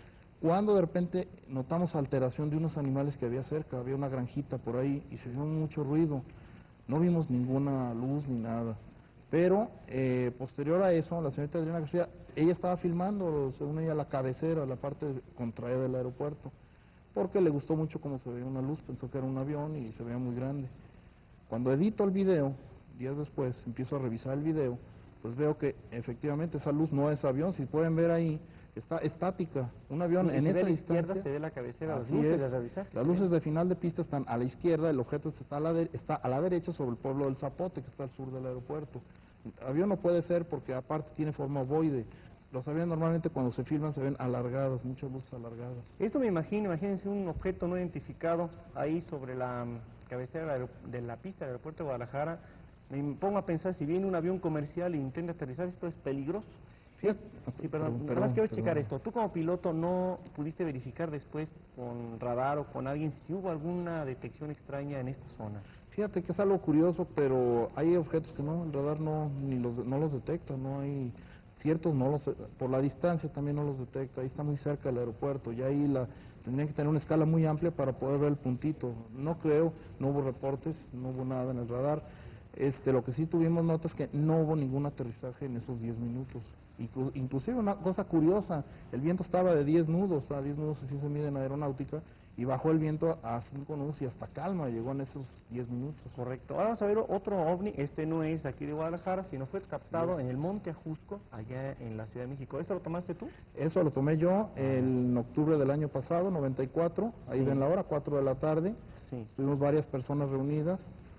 cuando de repente notamos alteración de unos animales que había cerca, había una granjita por ahí y se vio mucho ruido. No vimos ninguna luz ni nada. Pero eh, posterior a eso, la señorita Adriana García, ella estaba filmando, según ella, la cabecera, la parte contraria del aeropuerto, porque le gustó mucho cómo se veía una luz, pensó que era un avión y se veía muy grande. Cuando edito el video, días después, empiezo a revisar el video, pues veo que efectivamente esa luz no es avión. Si pueden ver ahí, está estática. Un avión Y en se ve esa a la izquierda, distancia. se ve la cabecera, las Así luces es. de revisar. Las luces de final de pista están a la izquierda, el objeto está a la, de- está a la derecha sobre el pueblo del Zapote, que está al sur del aeropuerto. El avión no puede ser porque aparte tiene forma ovoide. Los aviones normalmente cuando se filman se ven alargadas, muchas luces alargadas. Esto me imagino, imagínense un objeto no identificado ahí sobre la mm, cabecera del aeropu- de la pista del aeropuerto de Guadalajara. Me pongo a pensar, si viene un avión comercial e intenta aterrizar, ¿esto es peligroso? Fíjate- Sí, perdón, nada perdón, más quiero checar perdón. esto. Tú como piloto no pudiste verificar después con radar o con alguien si hubo alguna detección extraña en esta zona. Fíjate que es algo curioso, pero hay objetos que no, el radar no, ni los, no los detecta, no hay, ciertos no los, por la distancia también no los detecta, ahí está muy cerca del aeropuerto, y ahí la, tendrían que tener una escala muy amplia para poder ver el puntito. No creo, no hubo reportes, no hubo nada en el radar. Este, lo que sí tuvimos nota es que no hubo ningún aterrizaje en esos diez minutos. Inclu- inclusive una cosa curiosa, el viento estaba de diez nudos, a diez nudos así se mide en aeronáutica, y bajó el viento a cinco nudos y hasta calma llegó en esos diez minutos. Correcto. Ahora vamos a ver otro ovni. Este no es de aquí de Guadalajara, sino fue captado Sí, es. en el Monte Ajusco, allá en la Ciudad de México. ¿Esto lo tomaste tú? Eso lo tomé yo el- en octubre del año pasado, noventa y cuatro, ahí Sí. ven la hora, cuatro de la tarde, Sí. estuvimos varias personas reunidas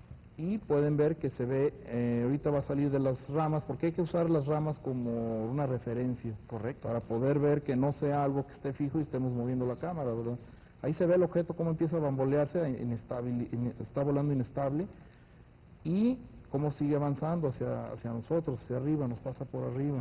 y pueden ver que se ve, eh, ahorita va a salir de las ramas, porque hay que usar las ramas como una referencia. Correcto. Para poder ver que no sea algo que esté fijo y estemos moviendo la cámara, ¿verdad? Ahí se ve el objeto cómo empieza a bambolearse, inestable, in- está volando inestable, y cómo sigue avanzando hacia, hacia nosotros, hacia arriba, nos pasa por arriba.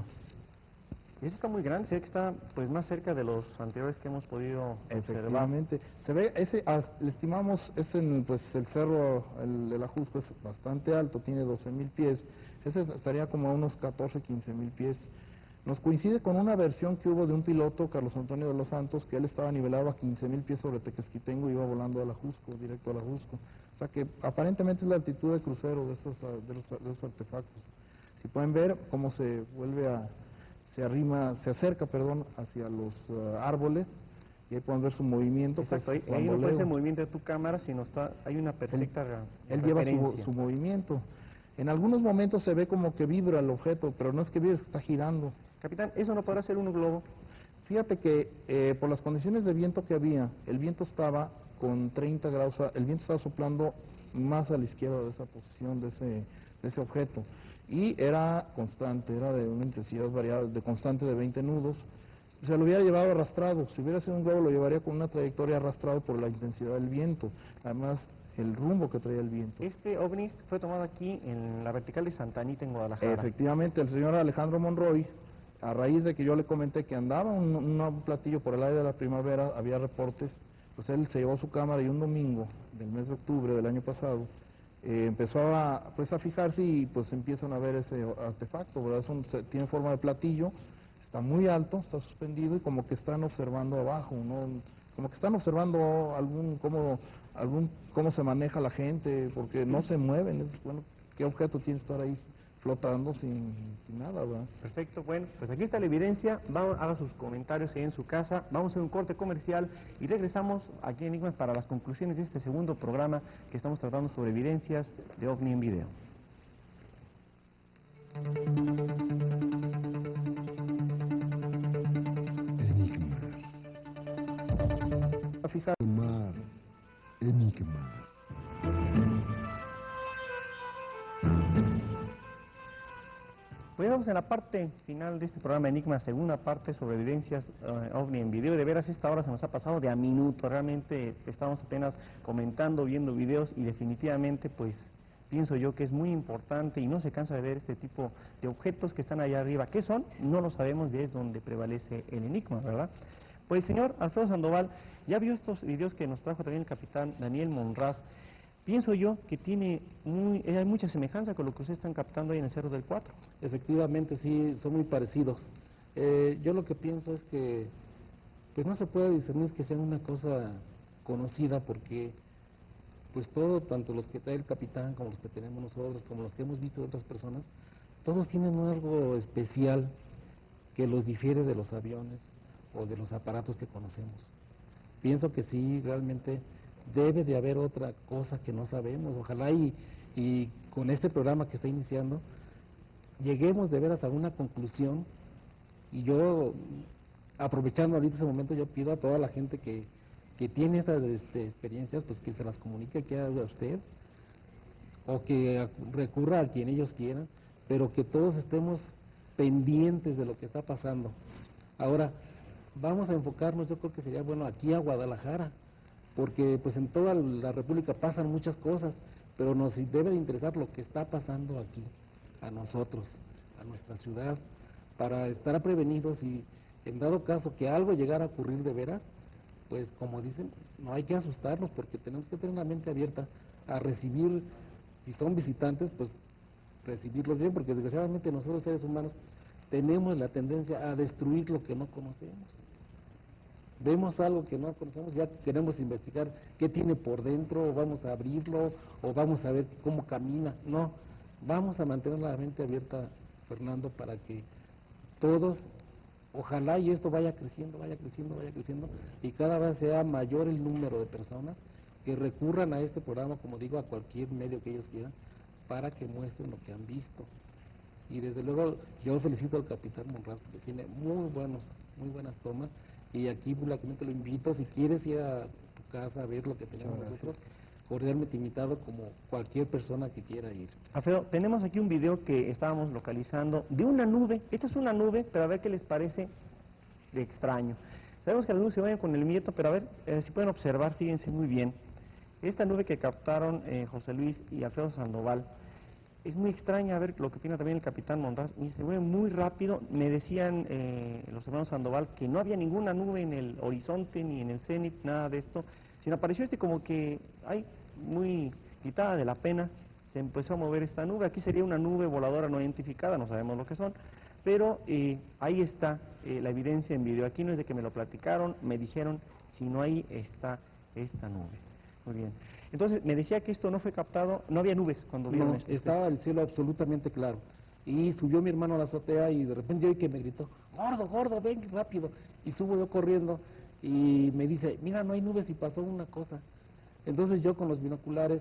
Y eso está muy grande, se ve que está pues más cerca de los anteriores que hemos podido observar. Efectivamente, se ve, ese, ah, le estimamos, es en, pues el cerro, el, el Ajusco es bastante alto, tiene doce mil pies, ese estaría como a unos catorce, quince mil pies. Nos coincide con una versión que hubo de un piloto, Carlos Antonio de los Santos, que él estaba nivelado a quince mil pies sobre Tequesquitengo y iba volando al Ajusco, directo al Ajusco. O sea que aparentemente es la altitud de crucero de estos, ah, de los, de esos artefactos. Si pueden ver cómo se vuelve a, se arrima, se acerca, perdón, hacia los ah, árboles, y ahí pueden ver su movimiento. Exacto, pues, ahí, ahí no puede bamboleo. ser el movimiento de tu cámara, sino está, hay una perfecta re- Él lleva su, referencia. su movimiento. En algunos momentos se ve como que vibra el objeto, pero no es que vibra, es que está girando. Capitán, ¿eso no podrá ser un globo? Fíjate que eh, por las condiciones de viento que había, el viento estaba con treinta grados, a- el viento estaba soplando más a la izquierda de esa posición, de ese, de ese objeto. Y era constante, era de una intensidad variable, de constante de veinte nudos. Se lo hubiera llevado arrastrado, si hubiera sido un globo lo llevaría con una trayectoria arrastrado por la intensidad del viento. Además, el rumbo que traía el viento. Este ovni fue tomado aquí en la vertical de Santa Anita, en Guadalajara. Efectivamente, el señor Alejandro Monroy, a raíz de que yo le comenté que andaba un, un platillo por el aire de la primavera, había reportes, pues él se llevó su cámara y un domingo del mes de octubre del año pasado, eh, empezó a, pues a fijarse y pues empiezan a ver ese artefacto, ¿verdad? Es un- se- tiene forma de platillo, está muy alto, está suspendido y como que están observando abajo, ¿no? Como que están observando algún cómo, algún cómo se maneja la gente, porque no se mueven, es, bueno, ¿qué objeto tiene que estar ahí flotando sin, sin nada, ¿verdad? Perfecto, bueno, pues aquí está la evidencia, vamos, haga sus comentarios ahí en su casa, vamos a hacer un corte comercial y regresamos aquí en Enigmas para las conclusiones de este segundo programa que estamos tratando sobre evidencias de OVNI en video. Enigmas. A fijar, Mar. Enigmas. Pues vamos en la parte final de este programa Enigma, segunda parte sobre evidencias eh, OVNI en video. De veras, esta hora se nos ha pasado de a minuto. Realmente estamos apenas comentando, viendo videos y definitivamente, pues, pienso yo que es muy importante y no se cansa de ver este tipo de objetos que están allá arriba. ¿Qué son? No lo sabemos y es donde prevalece el enigma, ¿verdad? Pues, señor Alfredo Sandoval, ya vio estos videos que nos trajo también el capitán Daniel Monraz. Pienso yo que tiene muy, eh, hay mucha semejanza con lo que ustedes están captando ahí en el Cerro del Cuatro. Efectivamente, sí, son muy parecidos. Eh, yo lo que pienso es que pues no se puede discernir que sea una cosa conocida, porque pues todo, tanto los que trae el capitán, como los que tenemos nosotros, como los que hemos visto de otras personas, todos tienen algo especial que los difiere de los aviones o de los aparatos que conocemos. Pienso que sí, realmente debe de haber otra cosa que no sabemos. Ojalá y, y con este programa que está iniciando, lleguemos de veras a una conclusión. Y yo, aprovechando ahorita ese momento, yo pido a toda la gente que, que tiene estas este, experiencias, pues que se las comunique aquí a usted, o que recurra a quien ellos quieran, pero que todos estemos pendientes de lo que está pasando. Ahora, vamos a enfocarnos, yo creo que sería bueno aquí a Guadalajara, porque pues en toda la República pasan muchas cosas, pero nos debe de interesar lo que está pasando aquí, a nosotros, a nuestra ciudad, para estar prevenidos y en dado caso que algo llegara a ocurrir de veras, pues como dicen, no hay que asustarnos, porque tenemos que tener la mente abierta a recibir, si son visitantes, pues recibirlos bien, porque desgraciadamente nosotros seres humanos tenemos la tendencia a destruir lo que no conocemos. Vemos algo que no conocemos, ya queremos investigar qué tiene por dentro, o vamos a abrirlo, o vamos a ver cómo camina. No, vamos a mantener la mente abierta, Fernando, para que todos, ojalá y esto vaya creciendo, vaya creciendo, vaya creciendo, y cada vez sea mayor el número de personas que recurran a este programa, como digo, a cualquier medio que ellos quieran, para que muestren lo que han visto. Y desde luego yo felicito al capitán Monraz, porque tiene muy buenos, muy buenas tomas, y aquí públicamente lo invito, si quieres ir a tu casa a ver lo que tenemos nosotros, cordialmente invitado como cualquier persona que quiera ir. Alfredo, tenemos aquí un video que estábamos localizando de una nube. Esta es una nube, pero a ver qué les parece de extraño. Sabemos que las nubes se vayan con el viento, pero a ver eh, si pueden observar, fíjense muy bien. Esta nube que captaron eh, José Luis y Alfredo Sandoval es muy extraña. A ver lo que opina también el capitán Monraz. Y se mueve muy rápido. Me decían eh, los hermanos Sandoval que no había ninguna nube en el horizonte ni en el cenit, nada de esto, sino apareció este como que, ay, muy quitada de la pena, se empezó a mover esta nube. Aquí sería una nube voladora no identificada, no sabemos lo que son, pero eh, ahí está eh, la evidencia en video. Aquí no es de que me lo platicaron, me dijeron, sino ahí está esta nube. Muy bien. Entonces, me decía que esto no fue captado, no había nubes cuando vieron No, esto. estaba el cielo absolutamente claro. Y subió mi hermano a la azotea y de repente oí que me gritó, gordo, gordo, ven rápido. Y subo yo corriendo y me dice, mira, no hay nubes y pasó una cosa. Entonces yo con los binoculares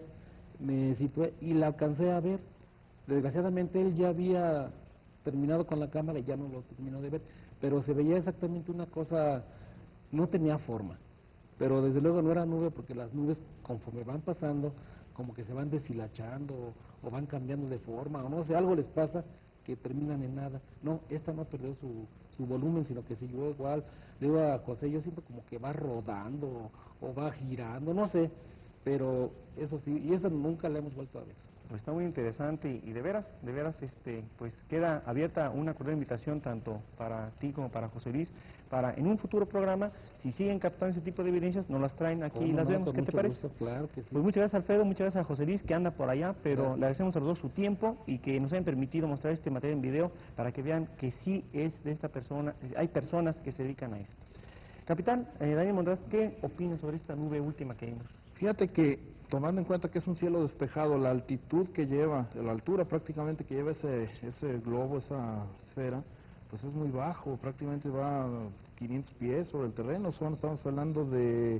me situé y la alcancé a ver. Desgraciadamente él ya había terminado con la cámara y ya no lo terminó de ver, pero se veía exactamente una cosa, no tenía forma. Pero desde luego no era nube, porque las nubes conforme van pasando, como que se van deshilachando o, o van cambiando de forma, o no sé, algo les pasa que terminan en nada. No, esta no perdió su, su volumen, sino que siguió igual. Le digo a José, yo siento como que va rodando o, o va girando, no sé, pero eso sí, y eso nunca la hemos vuelto a ver. Pues está muy interesante y, y de veras, de veras, este, pues queda abierta una cordial invitación tanto para ti como para José Luis, para en un futuro programa, si siguen captando ese tipo de evidencias, nos las traen aquí y las no? vemos. Con ¿Qué te mucho parece? gusto, claro que sí. Pues muchas gracias, Alfredo, muchas gracias a José Luis, que anda por allá, pero Gracias. le agradecemos a los dos su tiempo y que nos hayan permitido mostrar este material en video para que vean que sí es de esta persona, hay personas que se dedican a esto. Capitán, eh, Daniel Monraz, ¿qué opinas sobre esta nube última que vimos? Fíjate que, tomando en cuenta que es un cielo despejado, la altitud que lleva, la altura prácticamente que lleva ese, ese globo, esa esfera, pues es muy bajo, prácticamente va a quinientos pies sobre el terreno, son, estamos hablando de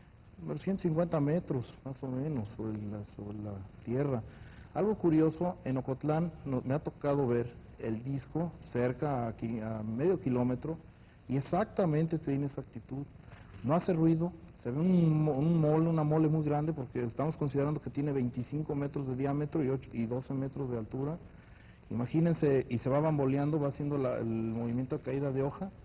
ciento cincuenta metros más o menos sobre la, sobre la tierra. Algo curioso, en Ocotlán no, me ha tocado ver el disco cerca a, a medio kilómetro y exactamente tiene esa actitud, no hace ruido. Se ve un, un mole, una mole muy grande, porque estamos considerando que tiene veinticinco metros de diámetro y, ocho, y doce metros de altura. Imagínense, y se va bamboleando, va haciendo la, el movimiento de caída de hoja.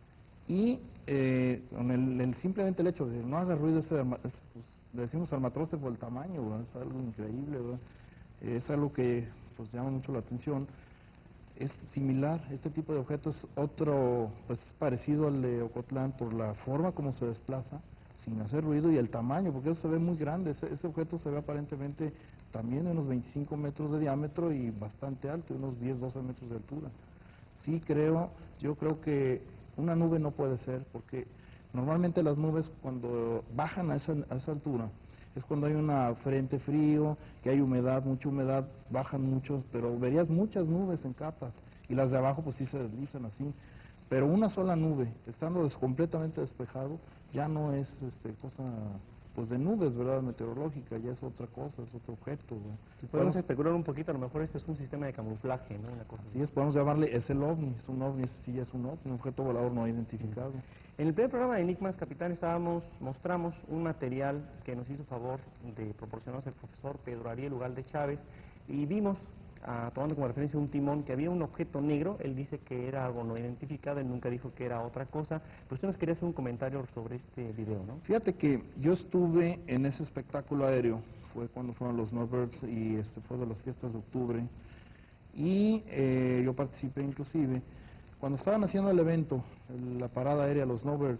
Y eh, con el, el, simplemente el hecho de no haga ruido, ese, es, pues, le decimos almatroste por el tamaño, ¿verdad? Es algo increíble, ¿verdad? Es algo que pues llama mucho la atención. Es similar, este tipo de objetos, otro, pues parecido al de Ocotlán por la forma como se desplaza, sin hacer ruido, y el tamaño, porque eso se ve muy grande. Ese, ese objeto se ve aparentemente también de unos veinticinco metros de diámetro y bastante alto, unos diez, doce metros de altura. Sí creo, yo creo que una nube no puede ser, porque Normalmente las nubes cuando bajan a esa, a esa altura es cuando hay una frente frío, que hay humedad, mucha humedad, bajan muchos, pero verías muchas nubes en capas, y las de abajo pues sí se deslizan así. Pero una sola nube, estando des completamente despejado, ya no es este, cosa pues de nubes, ¿verdad? Meteorológica, ya es otra cosa, es otro objeto. ¿verdad? Si podemos especular un poquito, a lo mejor este es un sistema de camuflaje, ¿no? Una cosa así es, podemos llamarle, es el ovni, es un ovni, ese sí ya es un ovni, un objeto volador no identificado. En el primer programa de Enigmas, capitán, estábamos, mostramos un material que nos hizo favor de proporcionarnos el profesor Pedro Ariel Ugalde Chávez, y vimos, ah, tomando como referencia un timón, que había un objeto negro. Él dice que era algo no identificado, él nunca dijo que era otra cosa, pero usted nos quería hacer un comentario sobre este video, ¿no? Fíjate que yo estuve en ese espectáculo aéreo, fue cuando fueron los Snowbirds y este fue de las fiestas de octubre, y eh, yo participé inclusive. Cuando estaban haciendo el evento, el- la parada aérea, los Snowbirds,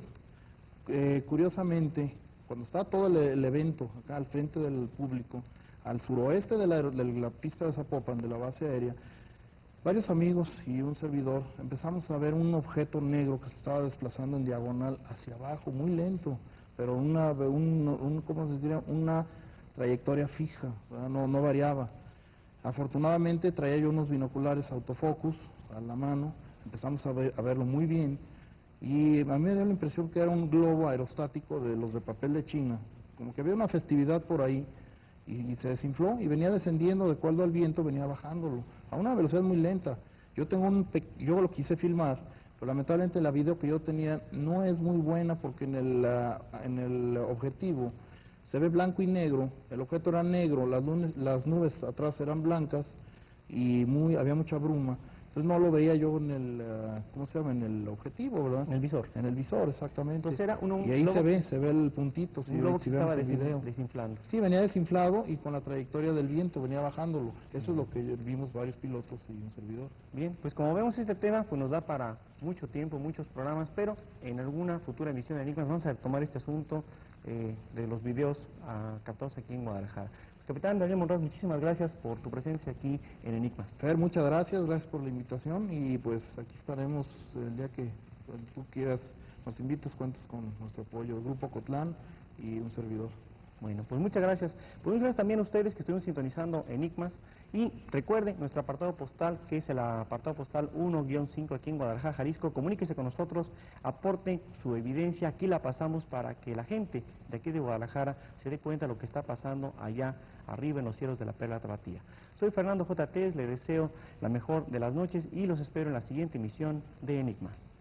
eh, curiosamente, cuando estaba todo el, el evento acá al frente del público, al suroeste de la, aer- de la pista de Zapopan, de la base aérea, varios amigos y un servidor empezamos a ver un objeto negro que se estaba desplazando en diagonal hacia abajo, muy lento, pero una, un, un, ¿cómo se diría? Una trayectoria fija, ¿verdad? No, no variaba. Afortunadamente traía yo unos binoculares autofocus a la mano, empezamos a, ver, a verlo muy bien, y a mí me dio la impresión que era un globo aerostático de los de papel de China, como que había una festividad por ahí, y, y se desinfló y venía descendiendo, de acuerdo al viento venía bajándolo, a una velocidad muy lenta. Yo tengo un pe- yo lo quise filmar, pero lamentablemente la video que yo tenía no es muy buena porque en el, ah, en el objetivo se ve blanco y negro, el objeto era negro, las, lunes- las nubes atrás eran blancas y muy había mucha bruma, entonces no lo veía yo en el, ah, ¿cómo se llama? En el objetivo, ¿verdad? En el visor. En el visor, exactamente. Entonces era un- un y ahí globo- se ve, se ve el puntito, si, Un globo si que vemos estaba el desin- video. desinflando. Sí, venía desinflado y con la trayectoria del viento venía bajándolo. Eso es lo que vimos varios pilotos y un servidor. Bien, pues como vemos este tema pues nos da para mucho tiempo, muchos programas, pero en alguna futura emisión de Enigmas vamos a tomar este asunto eh, de los videos ah, captados aquí en Guadalajara. Pues, capitán Daniel Monroy, muchísimas gracias por tu presencia aquí en Enigmas. Fer, muchas gracias, gracias por la invitación y pues aquí estaremos el día que pues, tú quieras, nos invites, cuentas con nuestro apoyo, Grupo Cotlán y un servidor. Bueno, pues muchas gracias. Pues muchas gracias también a ustedes que estuvieron sintonizando Enigmas. Y recuerden nuestro apartado postal, que es el apartado postal uno guion cinco aquí en Guadalajara, Jalisco. Comuníquese con nosotros, aporte su evidencia, aquí la pasamos para que la gente de aquí de Guadalajara se dé cuenta de lo que está pasando allá arriba en los cielos de la Perla Tapatía. Soy Fernando J. Telles, le deseo la mejor de las noches y los espero en la siguiente emisión de Enigmas.